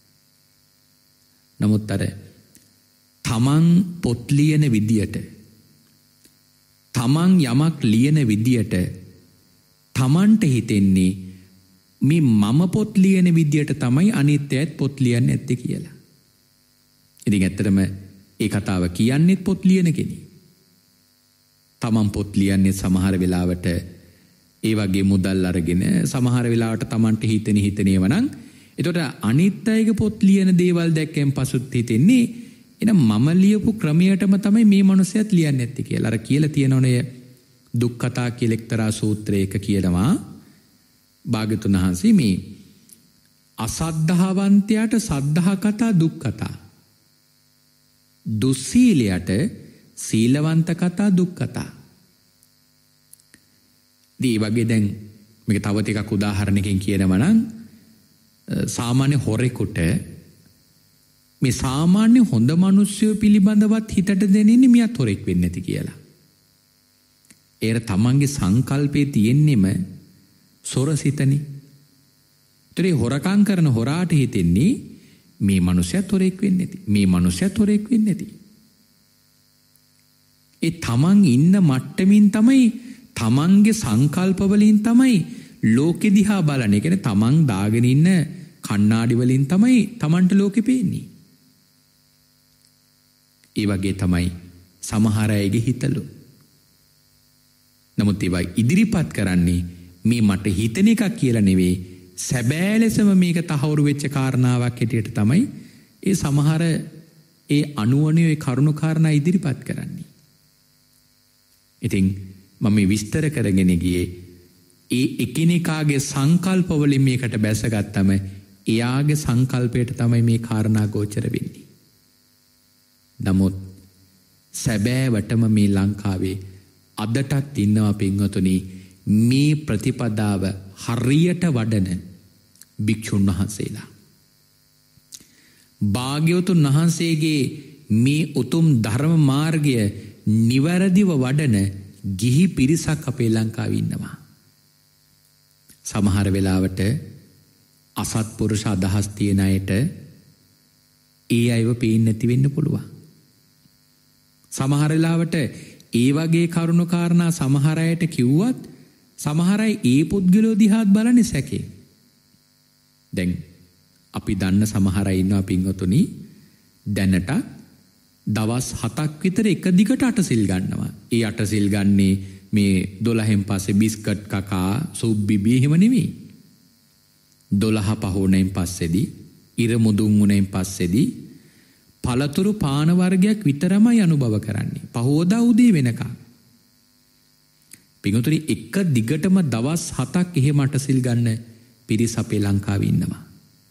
නමුත් අර තමන් පොත් ලියන විදියට තමන් යමක් ලියන විදියට තමන්ට හිතෙන්නේ මේ මම පොත් ලියන විදියට තමයි අනිත් අයත් පොත් ලියන්නේ නැත්තේ කියලා. ඉතින් ඇත්තටම ඒ කතාව කියන්නේත් පොත් ලියන කෙනෙක්. තමන් පොත් ලියන්නේ සමහර වෙලාවට ඒ වගේ මුදල් අරගෙන සමහර වෙලාවට තමන්ට හිතෙනේව නම් එතකොට අනිත් අයගේ පොත් ලියන දේවල් දැක්කෙන් පසුත් හිතෙන්නේ එහෙනම් මම ලියපු ක්‍රමයටම තමයි මේ මිනිස්සයත් ලියන්නේ නැත්තේ කියලා. අර කියලා තියෙනවනේ දුක් කතා කියලා එක්තරා සූත්‍රයක කියනවා භාග්‍යතුන් වහන්සේ මේ අසද්ධාවන්තයාට සද්ධා කතා දුක් කතා, දුස්සීලයට සීලවන්ත කතා දුක් කතා. දී වගේ දැන් මේක තව ටිකක් උදාහරණකින් කියනවා නම් සාමාන්‍ය හොරෙකුට මේ සාමාන්‍ය හොඳ මිනිස්සු පිළිබඳවත් හිතට දැනෙන්නේ මියත් හොරෙක් වෙන්නේ නැති කියලා. ඒර තමන්ගේ සංකල්පේ තියෙන්නෙම සොරසිතනේ. ඒතරේ හොරකම් කරන හොරාට හිතෙන්නේ මේ මිනිස්සයත් හොරෙක් වෙන්නේ නැති. මේ මිනිස්සයත් හොරෙක් වෙන්නේ නැති. ඒ තමන් ඉන්න මට්ටමින් තමයි තමන්ගේ සංකල්ප වලින් තමයි ලෝකෙ දිහා බලන්නේ. ඒ කියන්නේ තමන් දාගෙන ඉන්න කණ්ණාඩි වලින් තමයි තමන්ට ලෝකෙ පේන්නේ. ඒ වගේ තමයි සමහර අයගේ හිතලු. නමුත් ඒවා ඉදිරිපත් කරන්නේ මේ මට හිතන එකක් කියලා නෙවෙයි, සැබෑ ලෙසම මේක තහවුරු වෙච්ච කාරණාවක් හැටියට තමයි ඒ සමහර ඒ අනුවණේ කරුණු කාරණා ඉදිරිපත් කරන්නේ. ඉතින් මම මේ විස්තර කරගෙන ගියේ ඒ එකිනෙකාගේ සංකල්ප වලින් මේකට බැසගත්තම එයාගේ සංකල්පයට තමයි මේ කාරණා ගෝචර වෙන්නේ. නමුත් සැබෑවටම මේ ලංකාවේ අදටත් ඉන්නවා පින්වතුනි මේ ප්‍රතිපදාව හරියට වඩන භික්ෂුන් වහන්සේලා. භාග්‍යවතුන් වහන්සේගේ මේ උතුම් ධර්ම මාර්ගය නිවැරදිව වඩන ගිහි පිරිසක් අපේ ලංකාවේ ඉන්නවා. සමහර වෙලාවට අසත්පුරුෂ අදහස් තියන අයට ඒ අයව පේන්නේ නැති වෙන්න පුළුවන්. සමහර වෙලාවට ඒ වගේ කරුණු කාරණා සමහර අයට කිව්වත් සමහර අය ඒ පුද්ගලෝ දිහාත් බලන්නේ සැකේ. දැන් අපි දන්න සමහර අය ඉන්නවා පින්වතුනි දැනට දවස් 7ක් විතර එක දිගට අටසිල් ගන්නවා. ඒ අටසිල් ගන්නේ මේ 12න් පස්සේ බිස්කට් කකා සුප් බිබී එහෙම නෙමෙයි. 12 පහෝනෙන් පස්සේදී ඉර මුදුන් උනෙන් පස්සේදී පළතුරු පාන වර්ගයක් විතරමයි අනුභව කරන්නේ. පහෝදා උදේ වෙනකම්. පිටුතුරි එක දිගටම දවස් 7ක් එහෙම අටසිල් ගන්න පිරිස අපේ ලංකාවේ ඉන්නවා.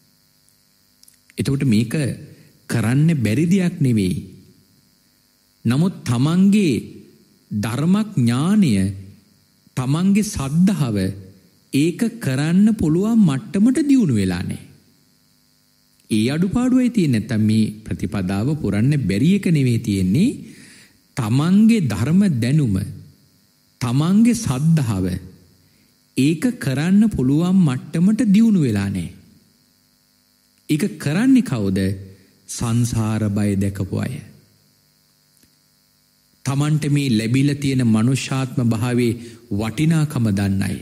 එතකොට මේක කරන්න බැරි දෙයක් නෙවෙයි. නමුත් තමන්ගේ ධර්මඥානය තමන්ගේ සද්ධාව ඒක කරන්න පුළුවන් මට්ටමට දියුණු වෙලා නැහැ. ඒ අඩුපාඩුවයි තියෙන්නේ. නැත්තම් මේ ප්‍රතිපදාව පුරන්න බැරි එක නෙවෙයි තියෙන්නේ. තමන්ගේ ධර්ම දැනුම තමන්ගේ සද්ධාව ඒක කරන්න පුළුවන් මට්ටමට දියුණු වෙලා නැහැ. ඒක කරන්නේ කවුද? සංසාර බය දැකපු අය. තමන්ට මේ ලැබිලා තියෙන මනුෂ්‍යාත්ම භාවයේ වටිනාකම දන්න අය.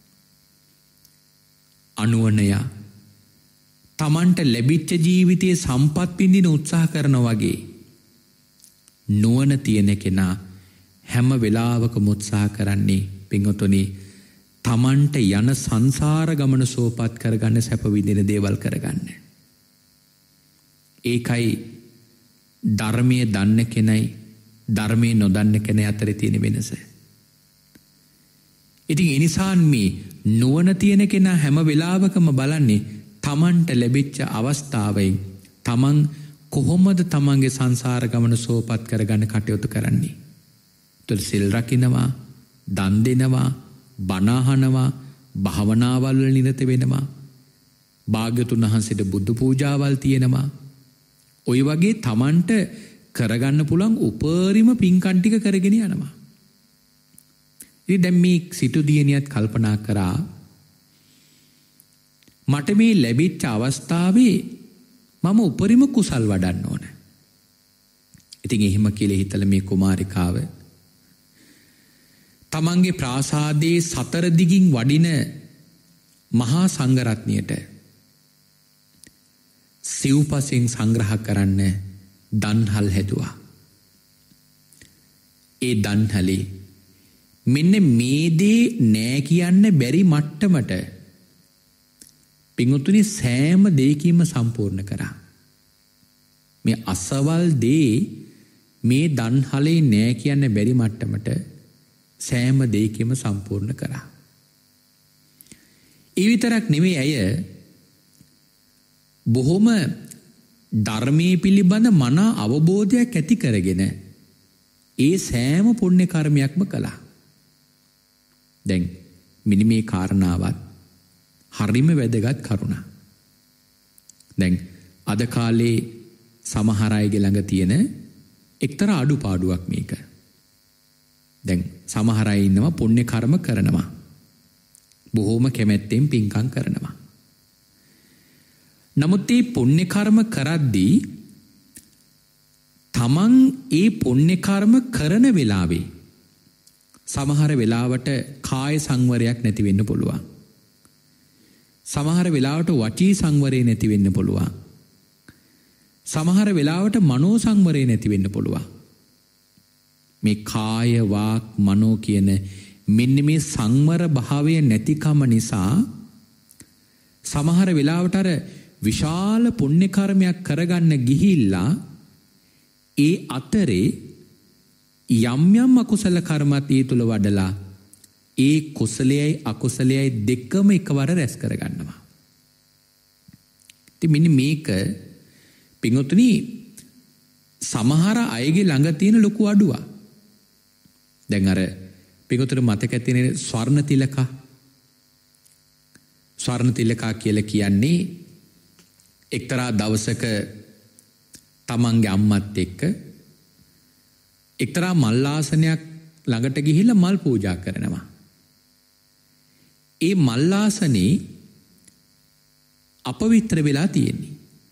අනුවණයා තමන්ට ලැබිච්ච ජීවිතයේ සම්පත් විඳින උත්සාහ කරනවා වගේ නුවණ තියෙන කෙනා හැම වෙලාවකම උත්සාහ කරන්නේ පින්වතුනි තමන්ට යන සංසාර ගමන සෝපත් කරගන්න සැප විඳින දේවල් කරගන්න. ඒකයි ධර්මයේ දන්න කෙනයි ධර්මයේ නොදන්න කෙනා අතර තියෙන වෙනස. ඉතින් ඒ නිසා මේ නුවණ තියෙන කෙනා හැම වෙලාවකම බලන්නේ තමන්ට ලැබිච්ච අවස්ථාවෙන් තමන් කොහොමද තමන්ගේ සංසාර ගමන සෝපත් කරගන්න කටයුතු කරන්නේ. තුල සිල් රකින්නවා, දන් දෙනවා, බණ අහනවා, භාවනාවල් වල නිරත වෙනවා, භාග්‍යතුන් වහන්සේට බුදු පූජාවල් තියෙනවා. ඔය වගේ තමන්ට කරගන්න පුළුවන් උපරිම පින්කම් ටික කරගෙන යනවා. ඉතින් දැන් මේ සිටු දියණියත් කල්පනා කරා මට මේ ලැබිච්ච අවස්ථාවේ මම උපරිම කුසල් වඩන්න ඕන. ඉතින් එහෙම කියලා හිතලා මේ කුමාරිකාව තමන්ගේ ප්‍රාසාදයේ සතර දිගින් වඩින මහා සංඝරත්නයට සිව්පසෙන් සංග්‍රහ කරන්න දන්හල් හැදුවා. ඒ දන්හලේ මෙන්න මේ දේ නෑ කියන්න බැරි මට්ටමට පින්වතුනි සෑම දෙයකින්ම සම්පූර්ණ කරා. මේ අසවල් දේ මේ දන්හලේ නෑ කියන්න බැරි මට්ටමට සෑම දෙයකින්ම සම්පූර්ණ කරා. ඒ විතරක් නෙමෙයි අය බොහොම ධර්මයේ පිළිබඳ මන අවබෝධයක් ඇති කරගෙන ඒ සෑම පුණ්‍ය කර්මයක්ම කළා. දැන් මෙන්න මේ කාරණාවත් හරිම වැදගත් කරුණා. දැන් අද කාලේ සමහර අයගේ ළඟ තියෙන එක්තරා අඩුපාඩුවක් මේක. දැන් සමහර අය ඉන්නවා පුණ්‍ය කර්ම කරනවා. බොහෝම කැමැත්තෙන් පින්කම් කරනවා. නමුත් මේ පුණ්‍ය කර්ම කරද්දී තමන් ඒ පුණ්‍ය කර්ම කරන වෙලාවේ සමහර වෙලාවට කාය සංවරයක් නැති වෙන්න පුළුවන්. සමහර වෙලාවට වචී සංවරය නැති වෙන්න පුළුවන්. සමහර වෙලාවට මනෝ සංවරය නැති වෙන්න පුළුවන්. මේ කාය වාක් මනෝ කියන මෙන්න මේ සංවර භාවය නැතිකම නිසා සමහර වෙලාවට අර විශාල පුණ්‍ය කර්මයක් කරගන්න ගිහිල්ලා ඒ අතරේ යම් යම් අකුසල කර්මත් ඒ තුල වඩලා ඒ කුසලයයි අකුසලයයි දෙකම එකවර රැස් කරගන්නවා. ඉතින් මෙන්න මේක පින්වතුනි සමහර අයගේ ළඟ තියෙන ලොකු අඩුවක්. දැන් අර පින්වතුනි මතක තියෙන ස්වර්ණ තිලකා. ස්වර්ණ තිලකා කියලා කියන්නේ එක්තරා දවසක තමන්ගේ අම්මත් එක්ක එක්තරා මල්ලාසනයක් ළඟට ගිහිල්ලා මල් පූජා කරනවා. ඒ මල්ලාසනේ අපවිත්‍ර වෙලා තියෙන්නේ.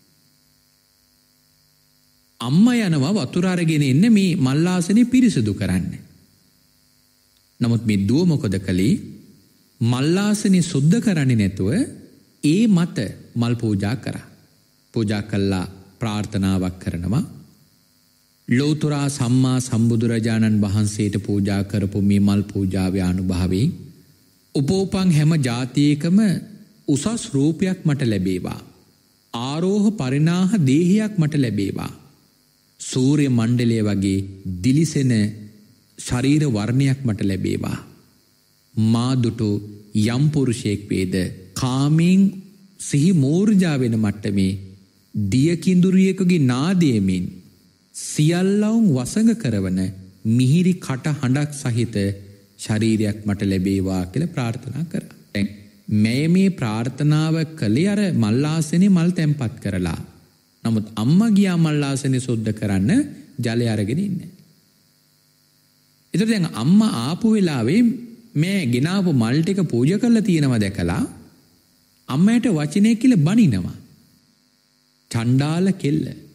අම්මා යනවා වතුර අරගෙන එන්න මේ මල්ලාසනේ පිරිසිදු කරන්න. නමුත් මේ දුව මොකද කළේ? මල්ලාසනේ සුද්ධ කරන්නේ නැතුව ඒ මත මල් පූජා කරා. පූජා කළා ප්‍රාර්ථනාවක් කරනවා. ලෞතර සම්මා සම්බුදුරජාණන් වහන්සේට පූජා කරපු මේ මල් පූජාවේ අනුභවයෙන් උපෝපං හැම જાතියකම උසස් රූපයක් මට ලැබේවා. ආරෝහ පරිණාහ දේහයක් මට ලැබේවා. සූර්ය මණ්ඩලය වගේ දිලිසෙන ශරීර වර්ණයක් මට ලැබේවා. මා දුටු යම් පුරුෂයෙක් වේද කාමෙන් සිහි මෝර්ජා වෙන මට්ටමේ දිය කිඳුරියෙකුගේ නාදයමින් සියල්ලවුන් වසඟ කරවන මිහිරි කට හඬක් සහිත ශරීරයක් මට ලැබේවා කියලා ප්‍රාර්ථනා කරා. දැන් මේ ප්‍රාර්ථනාව කළේ අර මල්ලාසනේ මල් තැම්පත් කරලා. නමුත් අම්මා ගියා මල්ලාසනේ සුද්ධ කරන්න ජලය අරගෙන ඉන්නේ. ඒතර දැන් අම්මා ආපු වෙලාවේ මේ ගෙනාවු මල් ටික පූජා කරලා තියෙනවා දැකලා අම්මයට වචනේ කියලා බනිනවා. චණ්ඩාල කෙල්ල.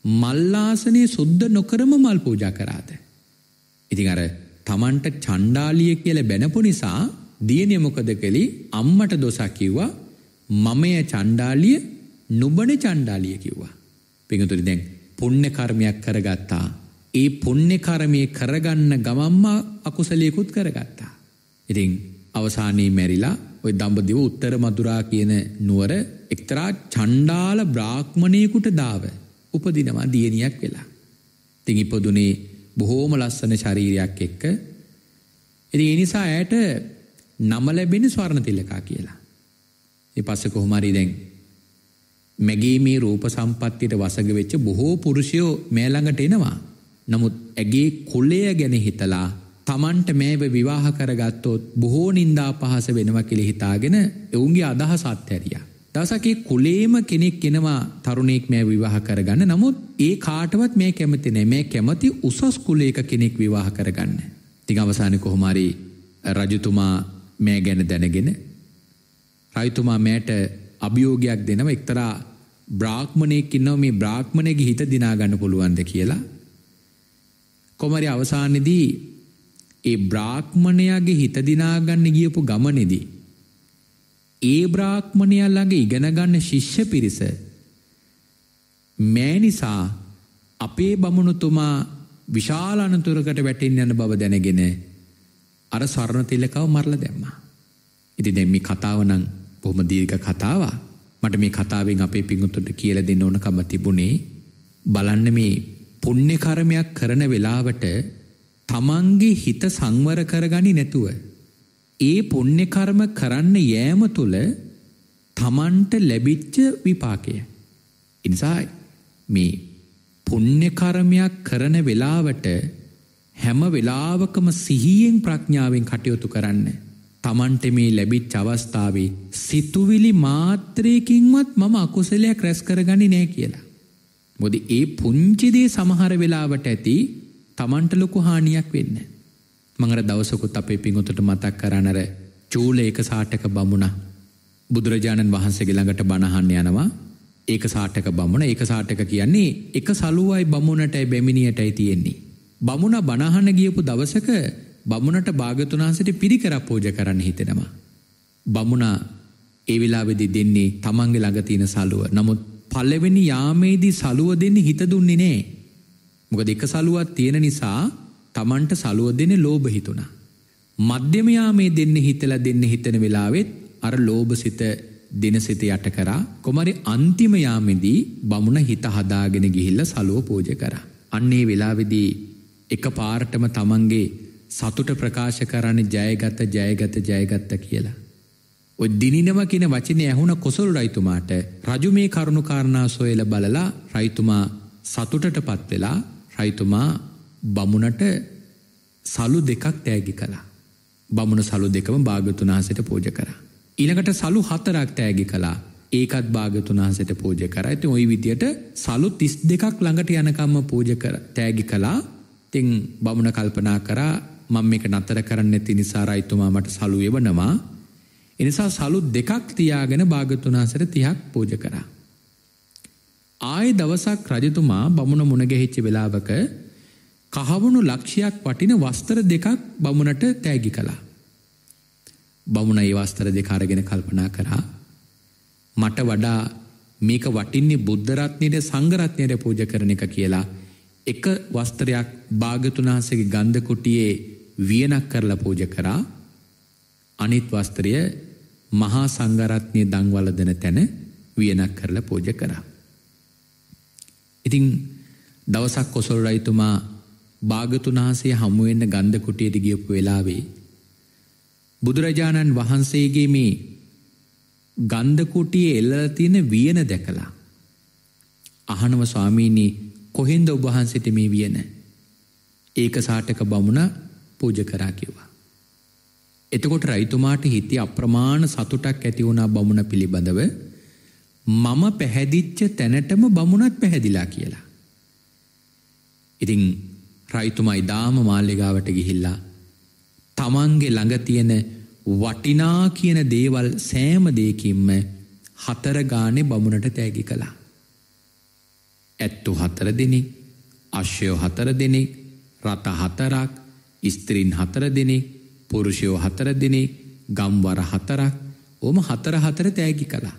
මල්ලාසනේ සුද්ධ නොකරම මල් පූජා කරාද? ඉතින් අර තමන්ට චණ්ඩාලිය කියලා බැනපු නිසා දියණිය මොකද කළේ? අම්මට දොසක් කිව්වා. මමය චණ්ඩාලිය නුඹනේ චණ්ඩාලිය කිව්වා. පිටුතුනි දැන් පුණ්‍ය කර්මයක් කරගත්තා. ඒ පුණ්‍ය කර්මයේ කරගන්න ගමම්ම අකුසලයකුත් කරගත්තා. ඉතින් අවසානයේ මැරිලා ওই දඹදිව උත්තර මදුරා කියන නුවර එක්තරා චණ්ඩාල බ්‍රාහ්මණයෙකුට දාව උපදිනවා දියණියක් වෙලා. ඉතින් ඉපදුනේ බොහෝම ලස්සන ශරීරයක් එක්ක. ඉතින් ඒ නිසා ඇයට නම ලැබෙන්නේ ස්වර්ණ තිලකා කියලා. ඊ පස්සේ කොහොම හරි දැන් මැගේ මේ රූප සම්පත්තියට වසඟ වෙච්ච බොහෝ පුරුෂයෝ මෑ ළඟට එනවා. නමුත් ඇගේ කුලය ගැන හිතලා තමන්ට මේව විවාහ කරගත්තොත් බොහෝ නින්දා පහස වෙනවා කියලා හිතාගෙන එවුන්ගේ අදහස අත්හැරියා. දවසක් ඒ කුලේම කෙනෙක් එනවා තරුණයෙක් මේ විවාහ කරගන්න. නමුත් ඒ කාටවත් මේ කැමති නැහැ. මේ කැමති උසස් කුලයක කෙනෙක් විවාහ කරගන්න. ඉතින් අවසානයේ කොහොම හරි රජතුමා මේ ගැන දැනගෙන රජතුමා මෑට අභියෝගයක් දෙනවා. එක්තරා බ්‍රාහ්මණයෙක් ඉන්නවා මේ බ්‍රාහ්මණයෙක්ගේ හිත දිනා ගන්න පුළුවන්ද කියලා. කොහොම හරි අවසානයේදී ඒ බ්‍රාහ්මණයාගේ හිත දිනා ගන්න ගියපු ගමනේදී ඒ බ්‍රාහ්මණයා ළඟ ඉගෙන ගන්න ශිෂ්‍ය පිරිස මේ නිසා අපේ බමුණුතුමා විශාල අනතුරකට වැටෙන්න යන බව දැනගෙන අර සරණ තිලකව මරලා දැම්මා. ඉතින් දැන් මේ කතාව නම් බොහොම දීර්ඝ කතාවක්. මට මේ කතාවෙන් අපේ පිඟුතුන්ට කියලා දෙන්න ඕනකම තිබුණේ බලන්න මේ පුණ්‍ය කර්මයක් කරන වෙලාවට තමන්ගේ හිත සංවර කරගනි නැතුව ඒ පුණ්‍ය කර්ම කරන්න යෑම තුළ තමන්ට ලැබිච්ච විපාකය. ඉනිසා මේ පුණ්‍ය කර්මයක් කරන වෙලාවට හැම වෙලාවකම සිහියෙන් ප්‍රඥාවෙන් කටයුතු කරන්න. තමන්ට මේ ලැබිච්ච අවස්ථාවේ සිතුවිලි මාත්‍රයකින්වත් මම අකුසලයක් රැස් කරගන්නේ නැහැ කියලා. මොකද ඒ පුංචි දේ සමහර වෙලාවට ඇති තමන්ට ලොකු හානියක් වෙන්න. මම අර දවසකුත් අපේ පිඟුතුට මතක් කරන අර චූල එක සාටක බමුණ බුදුරජාණන් වහන්සේගේ ළඟට බණ අහන්න යනවා. ඒක සාටක බමුණ. ඒක සාටක කියන්නේ එක සලුවයි බමුණටයි බැමිණියටයි තියෙන්නේ. බමුණ බණ අහන්න ගියපු දවසක බමුණට භාග්‍යවතුන් වහන්සේට පිරිකරක් පූජා කරන්න හිතෙනවා. බමුණ ඒ වෙලාවේදී දෙන්නේ තමන්ගේ ළඟ තියෙන සලුව. නමුත් පළවෙනි යාමේදී සලුව දෙන්නේ හිත දුන්නේ නැහැ. මොකද එක සලුවක් තියෙන නිසා තමන්ට සලුව දෙන්නේ ලෝභ හිතුණා. මධ්‍යම යාමේ දෙන්නේ හිතලා දෙන්නේ හිතන වෙලාවෙත් අර ලෝභ සිත දින සිත යට කරා. කොමාරි අන්තිම යාමේදී බමුණ හිත හදාගෙන ගිහිල්ලා සලුව පූජා කරා. අන්න ඒ වෙලාවේදී එක පාරටම තමන්ගේ සතුට ප්‍රකාශ කරන්නේ ජයගත කියලා. ඔය දිනිනවා කියන වචනේ ඇහුණ කොසල් රජතුමාට රජු මේ කරුණු කාරණා සොයලා බලලා රජතුමා සතුටටපත් වෙලා රජතුමා බමුණට සලු දෙකක් තෑගි කළා. බමුණ සලු දෙකම භාග්‍යවතුන් වහන්සේට පූජා කරා. ඊළඟට සලු 4ක් තෑගි කළා. ඒකත් භාග්‍යවතුන් වහන්සේට පූජා කරා. ඉතින් ওই විදියට සලු 32ක් ළඟට යනකම්ම පූජා කර තෑගි කළා. ඉතින් බමුණ කල්පනා කරා මම මේක නතර කරන්න නැති නිසා රජතුමා මට සලු එවනවා. ඒ නිසා සලු දෙකක් තියාගෙන භාග්‍යවතුන් වහන්සේට 30ක් පූජා කරා. ආයේ දවසක් රජතුමා බමුණ මුණ ගැහිච්ච වෙලාවක කහවණු ලක්ෂයක් වටින වස්ත්‍ර දෙකක් බමුණට තෑගි කළා. බමුණ ඒ වස්ත්‍ර දෙක අරගෙන කල්පනා කරා මට වඩා මේක වටින්නේ බුද්ධ රත්නයේ සංඝ රත්නයේ පූජා කරන එක කියලා. එක වස්ත්‍රයක් භාග්‍යවතුන් වහන්සේගේ ගන්ධ කුටියේ වියනක් කරලා පූජා කරා. අනිත් වස්ත්‍රය මහා සංඝ රත්නයේ දන් වළඳන තැන වියනක් කරලා පූජා කරා. ඉතින් දවසක් කොසල් රජතුමා භාග්‍යවතුන් වහන්සේ හමු වෙන්න ගන්ධ කුටියට ගියපු වෙලාවේ බුදුරජාණන් වහන්සේගේ මේ ගන්ධ කුටියේ එල්ලලා තියෙන වියන දැකලා අහනව ස්වාමීනි කොහෙන්ද ඔබ වහන්සේට මේ වියන? ඒක සාටක බමුණ පූජා කරා කිව්වා. එතකොට රජතුමාට හිතේ අප්‍රමාණ සතුටක් ඇති වුණා බමුණ පිළිබඳව. මම පැහැදිච්ච තැනටම බමුණත් පැහැදිලා කියලා. ඉතින් රජතුමා ඉදාම මාලිගාවට ගිහිල්ලා තමන්ගේ ළඟ තියෙන වටිනා කියන දේවල් සෑම දෙයකින්ම 4 ගානේ බමුණට තෑගි කළා. ඇත්තු 4 දෙනෙක්, අශ්වයෝ 4 දෙනෙක්, රථ 4ක්, ස්ත්‍රීන් 4 දෙනෙක්, පුරුෂයෝ 4 දෙනෙක්, ගම්වර 4ක්, ඕම 4 තෑගි කළා.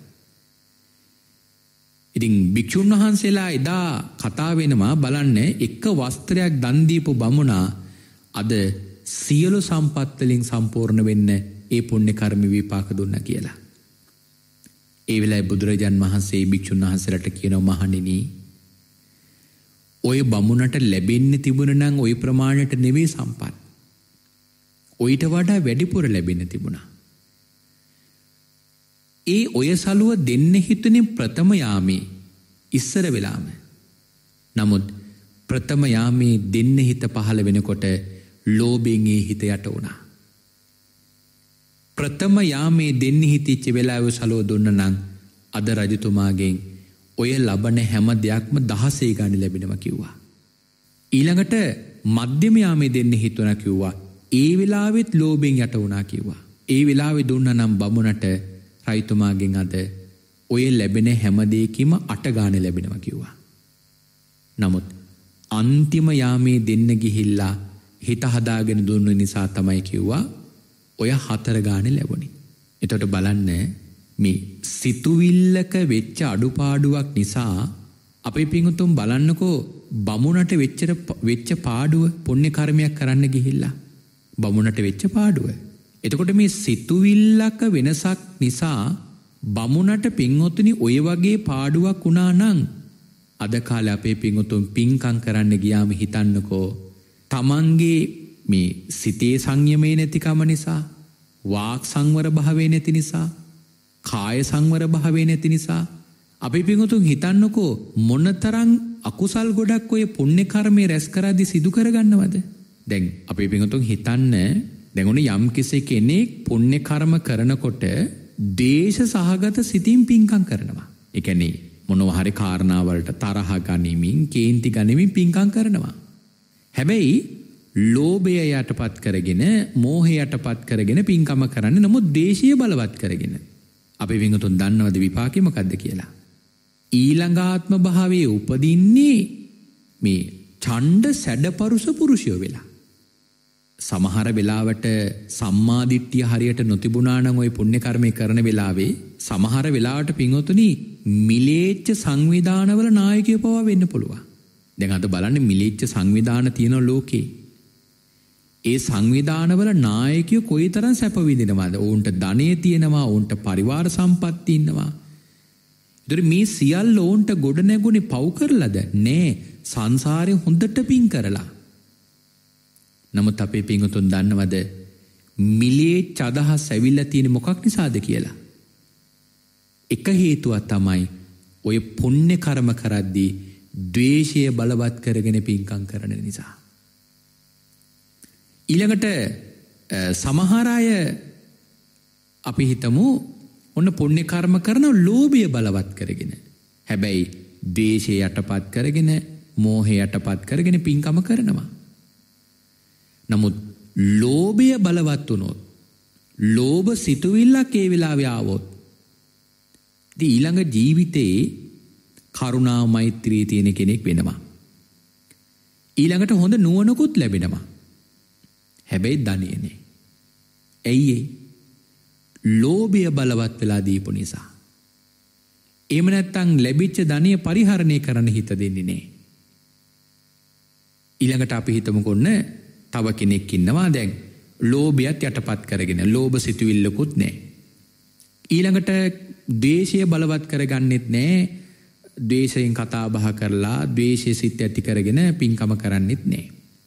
ඉතින් භික්ෂුන් වහන්සේලා එදා කතා වෙනවා බලන්න එක වස්ත්‍රයක් දන් දීපු බමුණා අද සියලු සම්පත් වලින් සම්පූර්ණ වෙන්න ඒ පුණ්‍ය කර්ම විපාක දුන්නා කියලා. ඒ වෙලාවේ බුදුරජාන් වහන්සේ භික්ෂුන් වහන්සේලාට කියනවා මහණෙනි ඔය බමුණට ලැබෙන්න තිබුණ නම් ওই ප්‍රමාණයට නෙවෙයි සම්පත්. ඔయిత වඩා වැඩිපුර ලැබෙන්න තිබුණා. ඒ ඔය සලුව දෙන්න හිතුනේ ප්‍රථම යාමේ ඉස්සර වෙලාම. නමුත් ප්‍රථම යාමේ දෙන්න හිත පහළ වෙනකොට ලෝභයෙන් ඒ හිත යට වුණා. ප්‍රථම යාමේ දෙන්න හිතිච්ච වෙලාවේ සලුව දුන්න නම් අද රජතුමාගෙන් ඔය ලබන හැම දෙයක්ම 16 ගණන් ලැබෙනවා කිව්වා. ඊළඟට මධ්‍යම යාමේ දෙන්න හිතුණා කිව්වා. ඒ වෙලාවෙත් ලෝභයෙන් යට වුණා කිව්වා. ඒ වෙලාවේ දුන්නා නම් බමුණට රයිතුමාගෙන් අද ඔය ලැබෙන හැම දෙයකම 8 ගානේ ලැබෙනවා කිව්වා. නමුත් අන්තිම යාමේ දෙන්න ගිහිල්ලා හිත හදාගෙන දුන්න නිසා තමයි කිව්වා ඔය 4 ගානේ ලැබුණේ. එතකොට බලන්න මේ සිතුවිල්ලක වෙච්ච අඩුපාඩුවක් නිසා අපේ පිංගුතුන් බලන්නකෝ බමුණට වෙච්ච පාඩුව පුණ්‍ය කර්මයක් කරන්න ගිහිල්ලා බමුණට වෙච්ච පාඩුව. එතකොට මේ සිතුවිල්ලක වෙනසක් නිසා බමුණට පින්වතුනි ඔය වගේ පාඩුවක් වුණා නම් අද කාලේ අපේ පින්වතුන් පින්කම් කරන්න ගියාම හිතන්නකෝ තමන්ගේ මේ සිතේ සංයමේ නැතිකම නිසා, වාක් සංවර භාවය නැති නිසා, කාය සංවර භාවය නැති නිසා අපේ පින්වතුන් හිතන්නකෝ මොනතරම් අකුසල් ගොඩක් ඔය පුණ්‍ය කර්මයේ රැස් කරද්දි සිදු කරගන්නවද? දැන් අපේ පින්වතුන් හිතන්න දැන් උනේ යම් කෙනෙක් පුණ්‍ය කර්ම කරනකොට දේශ සහගත සිතින් පින්කම් කරනවා. ඒ කියන්නේ මොනවා හරි කාරණාවලට තරහ ගනිමින්, කේන්ති ගනිමින් පින්කම් කරනවා. හැබැයි ලෝභය යටපත් කරගෙන, මෝහය යටපත් කරගෙන පින්කම කරන්නේ. නමුත් දේශය බලවත් කරගෙන. අපේ වින්තුන් දන්නවද විපාකෙ මොකද්ද කියලා? ඊළඟාත්ම භාවයේ උපදින්නේ මේ ඡණ්ඩ සැඩපරුස පුරුෂයෝ වෙලා. සමහර වෙලාවට සම්මාදිට්ඨිය හරියට නොතිබුණා නම් ওই පුණ්‍ය කර්මය කරන වෙලාවේ සමහර වෙලාවට පින්වතුනි මිලේච්ඡ සංවිධානවල නායකයෝ පවා වෙන්න පුළුවන්. දැන් අද බලන්න මිලේච්ඡ සංවිධාන තියෙන ලෝකේ. ඒ සංවිධානවල නායකයෝ කොයිතරම් සැප විඳිනවද? ඔවුන්ට ධනෙ තියෙනවා, ඔවුන්ට පරිවාර සම්පatti ඉන්නවා. ඒතර මේ සියල්ල ඔවුන්ට ගොඩ නැගුණේ පව් කරලාද? නෑ, සංසාරේ හොඳට පින් කරලා. නමුත් අපේ පින්වතුන් දන්නවද මිලේච්ඡ අදහස් ඇවිල්ලා තියෙන්නේ මොකක් නිසාද කියලා? එක හේතුවක් තමයි ඔය පුණ්‍ය කර්ම කරද්දී ද්වේෂය බලවත් කරගෙන පින්කම් කරන නිසා. ඊළඟට සමහර අය අපි හිතමු ඔන්න පුණ්‍ය කර්ම කරන ලෝභය බලවත් කරගෙන. හැබැයි ද්වේෂය යටපත් කරගෙන, මෝහය යටපත් කරගෙන පින්කම කරනවා. නමුත් ලෝභය බලවත් වුණොත්, ලෝභ සිතුවිල්ලක් ඒ වෙලාවේ ආවොත් ඊළඟ ජීවිතේ කරුණා මෛත්‍රී තියෙන කෙනෙක් වෙනවා. ඊළඟට හොඳ නුවණකුත් ලැබෙනවා. හැබැයි ධනෙ නෑ. ඇයි? ලෝභය බලවත් වෙලා දීපු නිසා. එහෙම නැත්නම් ලැබිච්ච ධනෙ පරිහරණය කරන්න හිත දෙන්නේ නෑ. ඊළඟට අපි හිතමුකොන්න තව කෙනෙක් ඉන්නවා දැන් ලෝභයත් යටපත් කරගෙන, ලෝභ සිතුවිල්ලකුත් නෑ. ඊළඟට ද්වේෂය බලවත් කරගන්නෙත් නෑ. ද්වේෂයෙන් කතා බහ කරලා ද්වේෂයේ සිත් ඇති කරගෙන පින්කම කරන්නෙත් නෑ.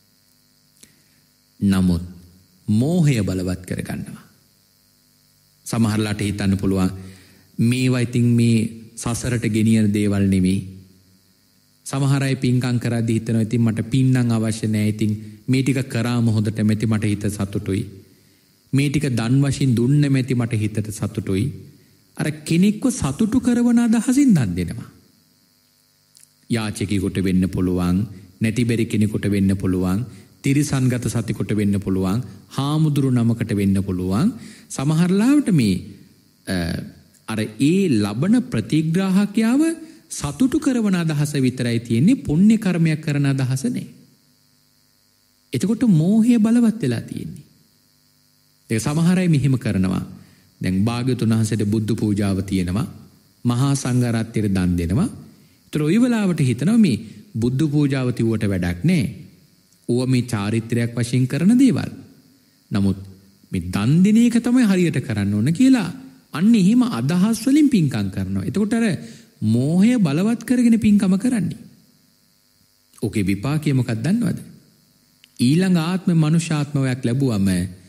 නමුත් මෝහය බලවත් කරගන්නවා. සමහරලාට හිතන්න පුළුවන් මේවා ඉතින් මේ සසරට ගෙනියන දේවල් නෙමෙයි. සමහර අය පින්කම් කරද්දී හිතනවා ඉතින් මට පින් නම් අවශ්‍ය නෑ. ඉතින් මේ ටික කරාම හොඳට මැති මට හිත සතුටුයි. මේ ටික දන් වශයෙන් දුන්න මැති මට හිතට සතුටුයි. අර කෙනෙක්ව සතුටු කරවන අදහසින් දන් දෙනවා. යාචකයෙකුට වෙන්න පුළුවන්, නැති බැරි කෙනෙකුට වෙන්න පුළුවන්, තිරිසන්ගත සතෙකුට වෙන්න පුළුවන්, හාමුදුරු නමකට වෙන්න පුළුවන්. සමහර ලාවට මේ අර ඒ ලබන ප්‍රතිග්‍රාහකයාව සතුටු කරවන අදහස විතරයි තියෙන්නේ, පුණ්‍ය කර්මයක් කරන අදහස නෑ. එතකොට මෝහය බලවත් වෙලා තියෙන්නේ. ඒක සමහර අය මෙහෙම කරනවා. දැන් භාග්‍යවතුන් වහන්සේට බුද්ධ පූජාව තියෙනවා, මහා සංඝරත්නයට දන් දෙනවා. ඒතර ওই වෙලාවට හිතනවා මේ බුද්ධ පූජාව තිබුවට වැඩක් නෑ. ඕවා මේ චාරිත්‍රයක් වශයෙන් කරන දේවල්. නමුත් මේ දන් දෙන එක තමයි හරියට කරන්න ඕන කියලා අන්න එහෙම අදහස් වලින් පින්කම් කරනවා. එතකොට අර මෝහය බලවත් කරගෙන පින්කම කරන්නේ. ඕකේ විපාකය මොකක්ද දන්නවද? ඊළඟ ආත්ම මනුෂ්‍යාත්මයක් ලැබුවම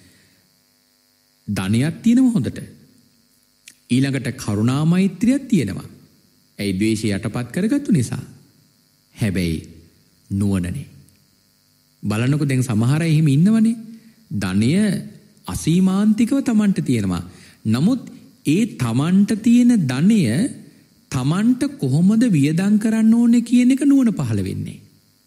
ධනයක් තියෙනවා හොඳට. ඊළඟට කරුණා මෛත්‍රියක් තියෙනවා. ඒ ද්වේෂය යටපත් කරගත්තු නිසා. හැබැයි නුවණනේ. බලන්නකෝ දැන් සමහර අය එහෙම ඉන්නවනේ. ධනය අසීමාන්තිකව Tamanට තියෙනවා. නමුත් ඒ Tamanට තියෙන ධනය Tamanට කොහොමද වියදම් කරන්න ඕනේ කියන එක නුවණ පහළ වෙන්නේ.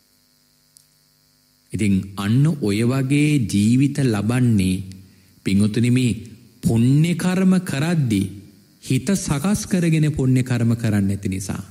ඉතින් අන්න ඔය වගේ ජීවිත ලබන්නේ පින්වතුනි මේ පුණ්‍ය කර්ම කරද්දී හිත සකස් කරගෙන පුණ්‍ය කර්ම කරන්නේ නැති නිසා.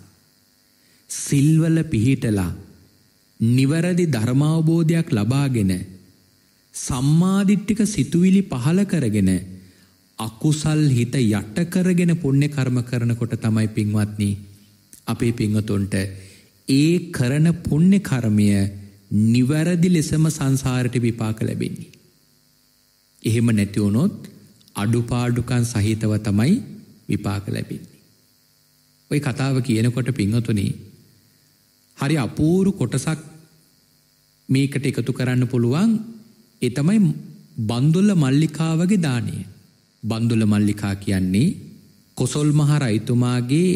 සිල්වල පිහිටලා නිවැරදි ධර්මාවබෝධයක් ලබාගෙන සම්මාදිට්ඨික සිතුවිලි පහළ කරගෙන අකුසල් හිත යට කරගෙන පුණ්‍ය කර්ම කරනකොට තමයි පින්වත්නි අපේ පින්වතුන්ට ඒ කරන පුණ්‍ය කර්මය නිවැරදි ලෙසම සංසාරයට විපාක ලැබෙන්නේ. එහෙම නැති වුණොත් අඩුපාඩුකම් සහිතව තමයි විපාක ලැබෙන්නේ. ওই කතාව කියනකොට පින්වතුනි හරි අපූර්ව කොටසක් මේකට එකතු කරන්න පුළුවන්. ඒ තමයි බන්දුල මල්ලිකාවගේ දානය. බන්දුල මල්ලිකා කියන්නේ කොසල් මහ රජතුමාගේ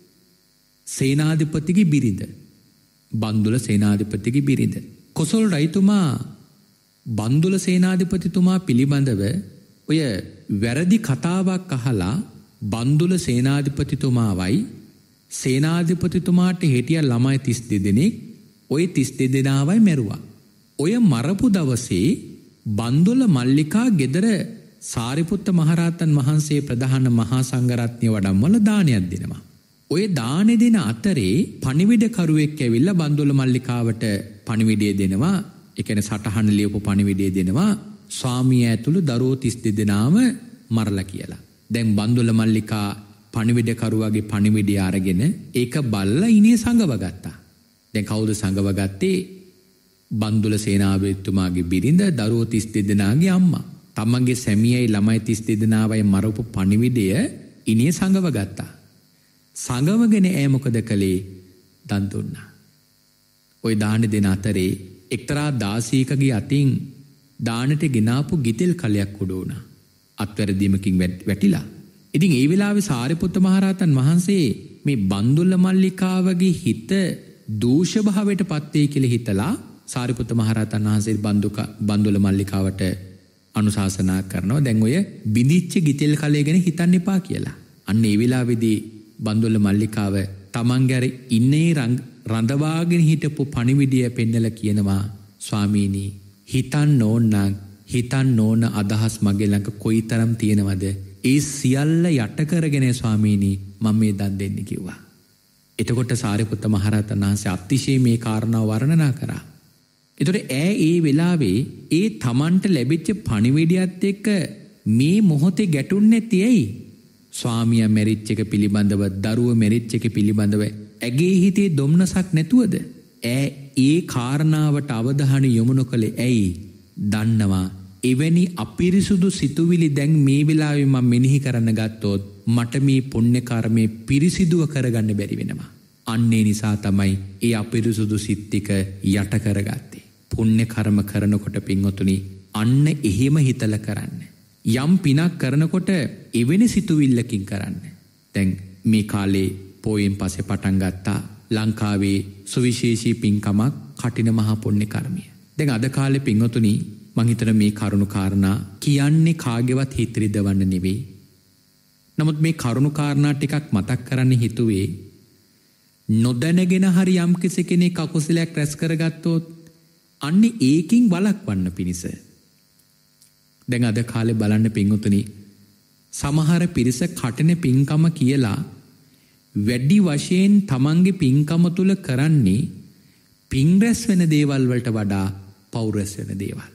සේනාධිපතිගේ බිරිඳ. බන්දුල සේනාධිපතිගේ බිරිඳ. කොසල් රජතුමා බන්දුල සේනාධිපතිතුමා පිළිබඳව ඔය වැරදි කතාවක් අහලා බන්දුල සේනාධිපතිතුමාවයි සේනාධිපතිතුමාට හිටිය ළමයි 32 දෙනෙක් ඔය 32 දෙනාවයි මැරුවා. ඔය මරපු දවසේ බන්දුල මල්ලිකා ගෙදර සාරිපුත්ත මහරහතන් වහන්සේ ප්‍රධාන මහා සංඝරත්නය වඩම්වල දානයක් දෙනවා. ඔය දානෙ දෙන අතරේ පණිවිඩකරුවෙක් ඇවිල්ලා බන්දුල මල්ලිකාවට පණිවිඩය දෙනවා. ඒ කියන්නේ සටහන ලියපු පණිවිඩය දෙනවා. ස්වාමියා ඇතුළු දරුවෝ 32 දෙනාම මරලා කියලා. දැන් බන්දුල මල්ලිකා පණිවිඩකරුවාගේ පණිවිඩය අරගෙන ඒක බල්ලා ඉනේ සංගව ගත්තා. දැන් කවුද සංගව ගත්තේ? බන්දුල සේනාධිපතිතුමාගේ බිරිඳ දරුවෝ 32 දෙනාගේ අම්මා. තමන්ගේ සැමියයි ළමයි 32 දෙනාවයි මරපු පණිවිඩය ඉනේ සංගව ගත්තා. සංගවගෙන මොකද කළේ? දන් දුන්නා. ওই දාන දෙන අතරේ එක්තරා දාසීකගේ අතින් දානට ගෙනාපු ගිතෙල් කලයක් උඩ වුණා. අත්වැරදීමකින් වැටිලා. ඉතින් ඒ වෙලාවේ සාරිපුත්ත මහරහතන් වහන්සේ මේ බන්දුල මල්ලිකාවගේ හිත දූෂ භාවයට පත් වෙයි කියලා හිතලා සාරිපුත්ත මහරහතන් වහන්සේ බන්දුල මල්ලිකාවට අනුශාසනා කරනවා. දැන් ඔය බිඳිච්ච ගිතෙල් කලය ගැන හිතන්න එපා කියලා. අන්න ඒ වෙලාවේදී බන්දුල මල්ලිකාව තමන්ගේ අර ඉන්නේ රඳවාගෙන හිටපු පණිවිඩය පෙන්නලා කියනවා, ස්වාමීනි හිතන්න ඕන අදහස් මගේ ළඟ කොයිතරම් තියෙනවද? ඒ සියල්ල යට කරගෙන ස්වාමීනි මම මේ දන් දෙන්න කිව්වා. එතකොට සාරිපුත්ත මහරහතන් වහන්සේ අතිශය මේ කාරණාව වර්ණනා කරා. එතකොට ඒ වෙලාවේ ඒ තමන්ට ලැබිච්ච පණිවිඩයත් එක්ක මේ මොහොතේ ගැටුන්නේ තියයි. ස්වාමියා මැරිච් එක පිළිබඳව, දරුවෝ මැරිච් එක පිළිබඳව ඇගේ හිතේ දුම්නසක් නැතුවද? ඒ කාරණාවට අවධානය යොමු නොකළේ ඇයි? දන්නවා එවැනි අපිරිසුදු සිතුවිලි දැන් මේ වෙලාවේ මම මෙනෙහි කරන්න ගත්තොත් මට මේ පුණ්‍ය කර්මේ පිරිසිදුව කරගන්න බැරි වෙනවා. අන්නේ නිසා තමයි ඒ අපිරිසුදු සිත් ටික යට කරගත්තේ. පුණ්‍ය කර්ම කරනකොට පින්වතුනි අන්න එහෙම හිතලා කරන්න. යම් පිනක් කරනකොට එවැනි සිතුවිල්ලකින් කරන්න. දැන් මේ කාලේ පොයෙන් පස්සේ පටන් ගත්තා ලංකාවේ සුවිශේෂී පින්කමක් කටින මහා පුණ්‍ය කර්මය. දැන් අද කාලේ පින්වතුනි මං හිතන මේ කරුණු කාරණා කියන්නේ කාගේවත් හිත රිදවන්න නෙවෙයි. නමුත් මේ කරුණු කාරණා ටිකක් මතක් කරන්න හිතුවේ නොදැනගෙන හරි යම් කෙනෙක් අකුසලයක් රැස් කරගත්තොත් අන්නේ ඒකින් වළක්වන්න පිණිස. දැන් අද කාලේ බලන්න පින්වතුනි සමහර පිරිස කටින පින්කම කියලා වැඩි වශයෙන් තමන්ගේ පින්කම තුල කරන්නේ පින් රැස් වෙන දේවල් වලට වඩා පව් රැස් වෙන දේවල්.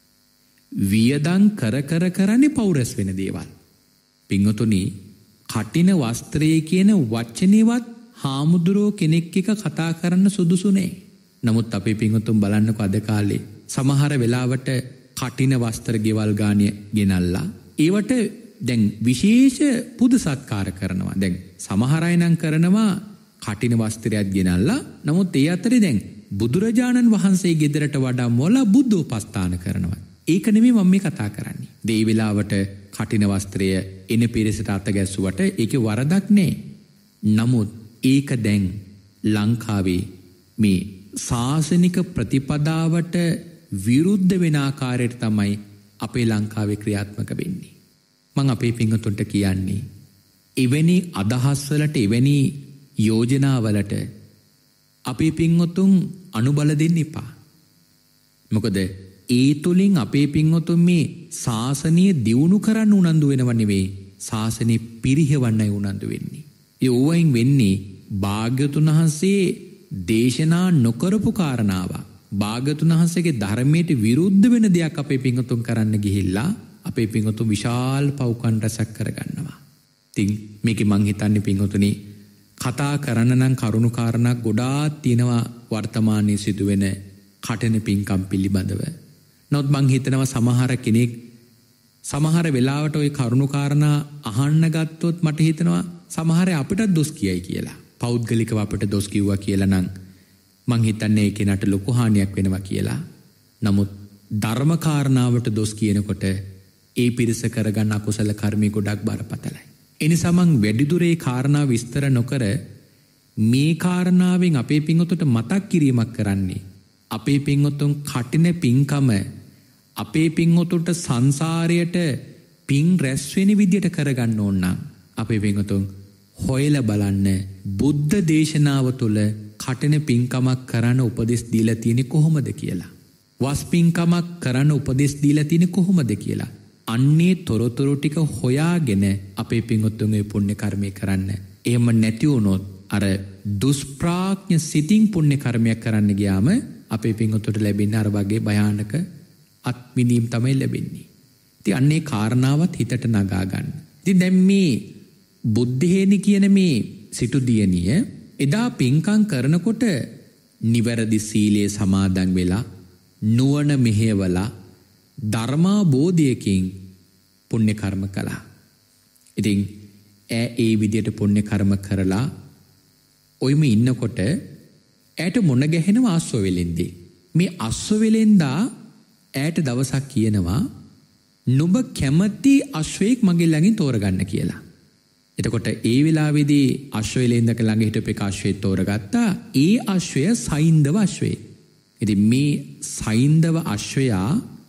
වියදම් කරන්නේ පව් රැස් වෙන දේවල්. පින්වතුනි, කටින වස්ත්‍රයේ කියන වචනේවත් හාමුදුරුවෝ කෙනෙක් එක කතා කරන්න සුදුසු නෑ. නමුත් අපේ පින්වතුන් බලන්නකෝ අද කාලේ සමහර වෙලාවට කටින වස්ත්‍ර ගෙවල් ගානිය ගෙනල්ලා ඒවට දැන් විශේෂ පුද සත්කාර කරනවා. දැන් සමහර අය නම් කරනවා කටින වස්ත්‍රයක් ගෙනල්ලා. නමුත් ඒ අතරේ දැන් බුදුරජාණන් වහන්සේ ගෙදරට වඩා මොළ බුද්ධෝපස්ථාන කරනවා. ඒක නෙමෙයි මම මේ කතා කරන්නේ. ඒ වෙලාවට කටින වස්ත්‍රය එන පිරිසට අත ගැස්සුවට ඒකේ වරදක් නෑ. නමුත් ඒක දැන් ලංකාවේ මේ ශාසනික ප්‍රතිපදාවට විරුද්ධ වෙන ආකාරයට තමයි අපේ ලංකාවේ ක්‍රියාත්මක වෙන්නේ. මං අපේ පින්වතුන්ට කියන්නේ එවැනි අදහස් වලට එවැනි යෝජනා වලට අපේ පින්වතුන් අනුබල දෙන්න එපා. මොකද ඒ තුලින් අපේ පින්වතුන් මේ ශාසනය දියුණු කරන්න උනන්දු වෙනව නෙවෙයි, ශාසනය පිරිහෙවන්නයි උනන්දු වෙන්නේ. ඒ ඕවයින් වෙන්නේ භාග්‍යතුන් වහන්සේ දේශනා නොකරපු කාරණාවක්. භාග්‍යතුන් වහන්සේගේ ධර්මයට විරුද්ධ වෙන දෙයක් අපේ පින්වතුන් කරන්න ගිහිල්ලා අපේ පින්වතුන් විශාල පව්කම් රැසක් කරගන්නවා. ඉතින් මේකේ මං හිතන්නේ පින්වතුනි, කතා කරන්න නම් කරුණු කාරණා ගොඩාක් තියෙනවා වර්තමානයේ සිදුවෙන කටන පින්කම් පිළිබඳව. නමුත් මං හිතනවා සමහර කෙනෙක් සමහර වෙලාවට ওই කරුණු කාරණා අහන්න ගත්තොත් මට හිතෙනවා සමහර අපිට දොස් කියයි කියලා. පෞද්ගලිකව අපිට දොස් කිව්වා කියලා නම් මං හිතන්නේ ඒ කෙනාට ලොකු හානියක් වෙනවා කියලා. නමුත් ධර්ම කාරණාවට දොස් කියනකොට ඒ පිරිස කරගන්න අකුසල කර්මී ගොඩක් බරපතලයි. ඒ නිසා මං වැඩිදුරේ කාරණා විස්තර නොකර මේ කාරණාවෙන් අපේ පින්වතුන්ට මතක් කිරීමක් කරන්නේ, අපේ පින්වතුන් කටින පින්කම අපේ පින්වතුන්ට සංසාරයට පින් රැස් වෙන විදියට කරගන්න ඕන නම් අපේ පින්වතුන් හොයලා බලන්න බුද්ධ දේශනාව තුළ කටින පින්කමක් කරන්න උපදෙස් දීලා තියෙන්නේ කොහොමද කියලා. වස් පින්කමක් කරන්න උපදෙස් දීලා තියෙන්නේ කොහොමද කියලා. අන්නේ තොරතුරු ටික හොයාගෙන අපේ පින්වතුන් ඒ පුණ්‍ය කර්මය කරන්න. එහෙම නැති වුණොත් අර දුෂ්ප්‍රාඥ සිතින් පුණ්‍ය කර්මයක් කරන්න ගියාම අපේ පින්වතුන්ට ලැබෙන්නේ අර වගේ භයානක අත්විඳීම් තමයි ලැබෙන්නේ. ඉතින් අන්නේ කාරණාවත් හිතට නගා ගන්න. ඉතින් දැන් මේ බුද්ධහේනි කියන මේ සිටු දියණිය එදා පින්කම් කරනකොට නිවැරදි සීලයේ සමාදන් වෙලා නුවණ මෙහෙवला ධර්මාබෝධයකින් පුණ්‍ය කර්ම කළා. ඉතින් ඒ විදියට පුණ්‍ය කර්ම කරලා ඔයිම ඉන්නකොට ඈට මොන ගැහෙනවා අස්ව වෙලෙන්දී. මේ අස්ව වෙලෙන්දා ඈට දවසක් කියනවා නුඹ කැමති අශ්වයෙක් මගේ ළඟින් තෝරගන්න කියලා. එතකොට ඒ වෙලාවේදී අශ්ව වෙලෙන්දක ළඟ හිටපු එක අශ්වයෙක් තෝරගත්තා. ඒ අශ්වය සයින්දව අශ්වයෙක්. ඉතින් මේ සයින්දව අශ්වයා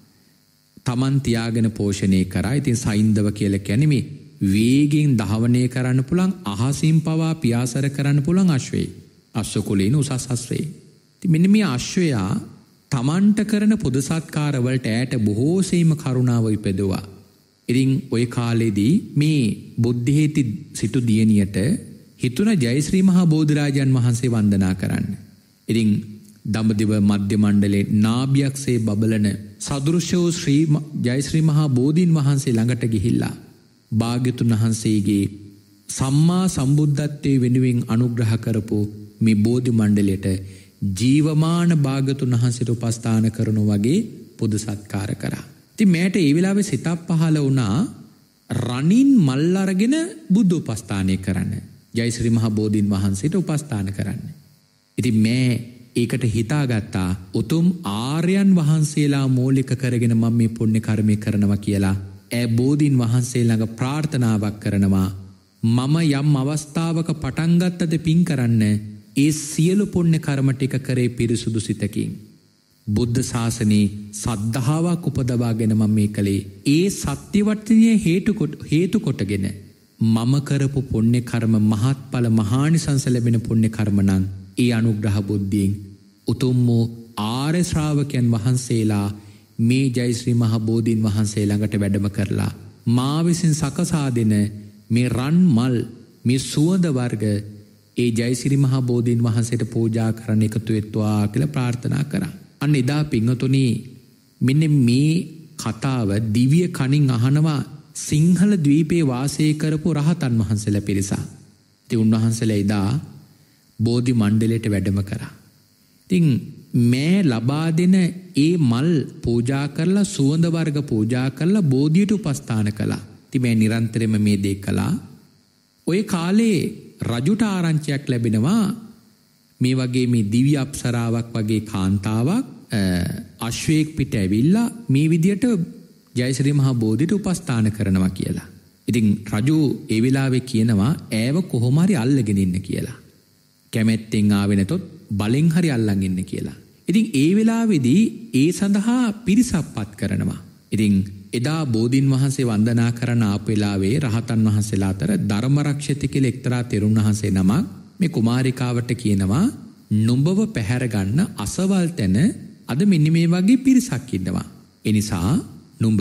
තමන් තියාගෙන පෝෂණය කරා. ඉතින් සයින්දව කියලා කියන්නේ මේ වේගෙන් ධාවනය කරන්න පුළුවන්, අහසින් පවා පියාසර කරන්න පුළුවන් අශ්වයෙක්. අශ්ව කුලේන උසස් අශ්වයෙක්. ඉතින් මෙන්න මේ අශ්වයා තමන්ට කරන පොදු සත්කාර වලට ඈට බොහෝසෙයිම කරුණාව ඉපදුවා. ඉතින් ওই කාලේදී මේ බුද්ධහේති සිටු දියණියට හිතුණ ජයශ්‍රී මහා බෝධිරාජන් වහන්සේ වන්දනා කරන්න. ඉතින් දඹදිව මධ්‍ය මණ්ඩලේ නාභ්‍යක්ෂේ බබලන සදෘශෝ ජයශ්‍රී මහා බෝධීන් වහන්සේ ළඟට ගිහිල්ලා භාග්‍යතුන් වහන්සේගේ සම්මා සම්බුද්ධත්වයේ වෙනුවෙන් අනුග්‍රහ කරපු මේ බෝධි මණ්ඩලයට ජීවමාන භාග්‍යතුන් වහන්සේට උපස්ථාන කරනු වගේ පොදු සත්කාර කරා. ඉතින් මෑට ඒ වෙලාවේ සිතක් පහළ වුණා රණින් මල් අරගෙන බුද්ධ උපස්ථානය කරන්න. ජයශ්‍රී මහා බෝධීන් වහන්සේට උපස්ථාන කරන්න. ඉතින් මේ ඒකට හිතාගත්තා උතුම් ආර්යයන් වහන්සේලා මූලික කරගෙන මම මේ පුණ්‍ය කර්මය කරනවා කියලා. ඒ බෝධීන් වහන්සේ ළඟ ප්‍රාර්ථනාවක් කරනවා, මම යම් අවස්ථාවක පටන් ගත්තද පින් කරන්න ඒ සියලු පුණ්‍ය කර්ම ටික කරේ පිරිසුදු සිතකින්. බුද්ධ ශාසනයේ සද්ධාාවක් උපදවාගෙන මම මේ කලේ. ඒ සත්‍යවර්තනය හේතු කොටගෙන මම කරපු පුණ්‍ය කර්ම මහත්ඵල මහානිසංස ලැබෙන පුණ්‍ය කර්ම නම් ඒ අනුග්‍රහ බුද්ධියෙන් උතුම් වූ ආර්ය ශ්‍රාවකයන් වහන්සේලා මේ ජයශ්‍රී මහා බෝධීන් වහන්සේ ළඟට වැඩම කරලා මා විසින් සකසා දෙන මේ රන් මල්, මේ සුවඳ වර්ග, ඒ ජයසිරි මහා බෝධීන් වහන්සේට පූජා කරන්න එකතු වෙත්වා කියලා ප්‍රාර්ථනා කරා. අන්න එදා පින්වතුනි මෙන්න මේ කතාව දිව්‍ය කණින් අහනවා සිංහල ද්වීපේ වාසය කරපු රහතන් වහන්සේලා පිරිසක්. ඉතින් උන්වහන්සේලා එදා බෝධි මණ්ඩලයට වැඩම කරා. ඉතින් මේ ලබා දෙන ඒ මල් පූජා කරලා සුවඳ වර්ග පූජා කරලා බෝධියට උපස්ථාන කළා. ඉතින් මේ නිරන්තරයෙන්ම මේ දේ කළා. ওই කාලේ රජුට ආරංචියක් ලැබෙනවා මේ වගේ මේ දිව්‍ය අප්සරාවක් වගේ කාන්තාවක් අශ්වයෙක් පිට ඇවිල්ලා මේ විදියට ජයශ්‍රී මහා බෝධියට උපස්ථාන කරනවා කියලා. ඉතින් රජු ඒ වෙලාවේ කියනවා ඈව කොහොම හරි අල්ලගෙන ඉන්න කියලා. කැමැත්තෙන් ආවේ නැතොත් බලෙන් හරි අල්ලන් ඉන්න කියලා. ඉතින් ඒ වෙලාවේදී ඒ සඳහා පිරිසක්පත් කරනවා. ඉතින් එදා බෝධීන් වහන්සේ වන්දනා කරන ආපු වෙලාවේ රහතන් වහන්සේලා අතර ධර්මරක්ෂිත කියලා එක්තරා තෙරුන් වහන්සේ නමක් මේ කුමාරිකාවට කියනවා නුඹව පැහැර ගන්න අසවල් තැන අද මෙන්න මේ වගේ පිරිසක් ඉන්නවා. ඒ නිසා නුඹ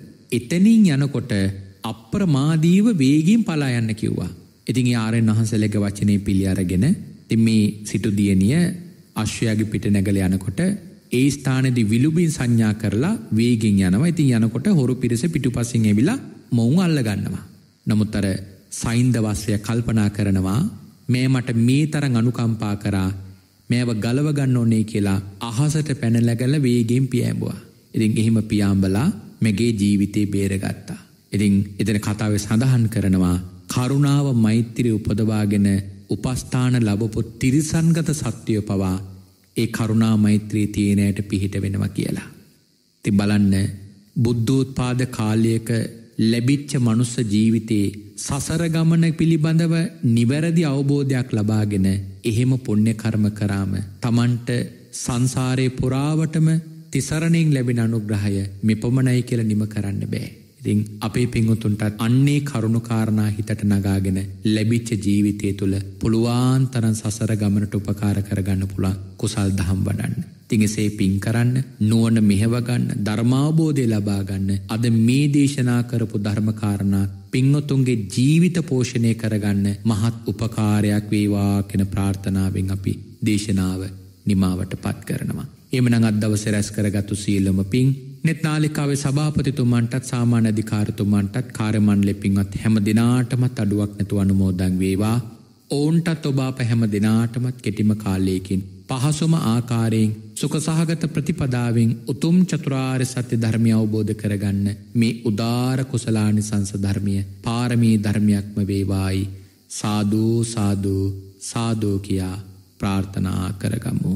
එතනින් යනකොට අප්‍රමාදීව වේගයෙන් පලා යන්න කිව්වා. ඉතින් ඒ ආරයන් වහන්සේලගේ වචනේ පිළි අරගෙන ඉතින් මේ සිටු දියණිය අශ්වයාගේ පිට නැගලා යනකොට ඒ ස්ථානයේදී විලුඹින් සංඥා කරලා වේගෙන් යනවා. ඉතින් යනකොට හොරු පිරිස පිටුපසින් ඇවිලා මොවුන් අල්ල ගන්නවා. නමුත් අර සයින්දවස්ය කල්පනා කරනවා මේ මට මේ තරම් අනුකම්පා කරා මේව ගලව ගන්න ඕනේ කියලා අහසට පැනලා ගල වේගෙන් පියාඹුවා. ඉතින් එහිම පියාඹලා මගේ ජීවිතේ බේරගත්තා. ඉතින් එතන කතාවේ සඳහන් කරනවා කරුණාව මෛත්‍රිය උපදවාගෙන උපස්ථාන ලැබපු තිරිසන්ගත සත්‍යය පවා ඒ කරුණා මෛත්‍රී තියෙනයට පිහිට වෙනවා කියලා. ඉතින් බලන්න බුද්ධෝත්පාද කාලයක ලැබිච්ච මනුස්ස ජීවිතේ සසර ගමන පිළිබඳව නිවැරදි අවබෝධයක් ලබාගෙන එහෙම පුණ්‍ය කර්ම කරාම Tamanට සංසාරේ පුරාවටම තිසරණෙන් ලැබෙන අනුග්‍රහය මෙපමණයි කියලා නිම කරන්න බෑ. ඉතින් අපේ පින්වතුන්ටත් අන්නේ කරුණු කාරණා හිතට නගාගෙන ලැබිච්ච ජීවිතය තුළ පුළුවන් තරම් සසර ගමනට උපකාර කරගන්න පුළුවන් කුසල් දහම් වඩන්න. ඉතින් එසේ පින් කරන්න, නුවණ මෙහෙව ගන්න, ධර්මාවබෝධය ලබා ගන්න. අද මේ දේශනා කරපු ධර්ම කාරණා පින්වතුන්ගේ ජීවිත පෝෂණය කරගන්න මහත් උපකාරයක් වේවා කියන ප්‍රාර්ථනාවෙන් අපි දේශනාව නිමාවටපත් කරනවා. එමනම් අද දවසේ රැස් කරගත්තු සීලම පින් net නාලිකාවේ සභාපතිතුමන්ටත් සාමාන්‍ය අධිකාරිතුමන්ටත් කාර්ය මණ්ඩලෙ පින්වත් හැම දිනාටමත් අඩුවක් නැතුව අනුමෝදන් වේවා. ඔවුන්ටත් ඔබ අප හැම දිනාටමත් කෙටිම කාලයකින් පහසුම ආකාරයෙන් සුඛ සහගත ප්‍රතිපදාවෙන් උතුම් චතුරාර්ය සත්‍ය ධර්මය අවබෝධ කරගන්න මේ උදාර කුසලානිසංස ධර්මය පාරමී ධර්මයක්ම වේවායි සාදු සාදු සාදු කියා ප්‍රාර්ථනා කරගමු.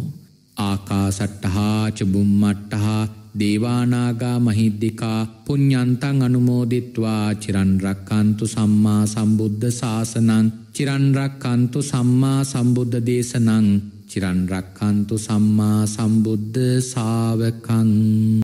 ආකාසට්ටහා ච බුම්මට්ටහා දේවානාගා මහිද්దికා පුඤ්ඤන්තං අනුමෝදිත්වා චිරන් රක්칸තු සම්මා සම්බුද්ධ ශාසනං චිරන් රක්칸තු සම්මා සම්බුද්ධ දේශනං චිරන් රක්칸තු සම්මා සම්බුද්ධ ශාවකං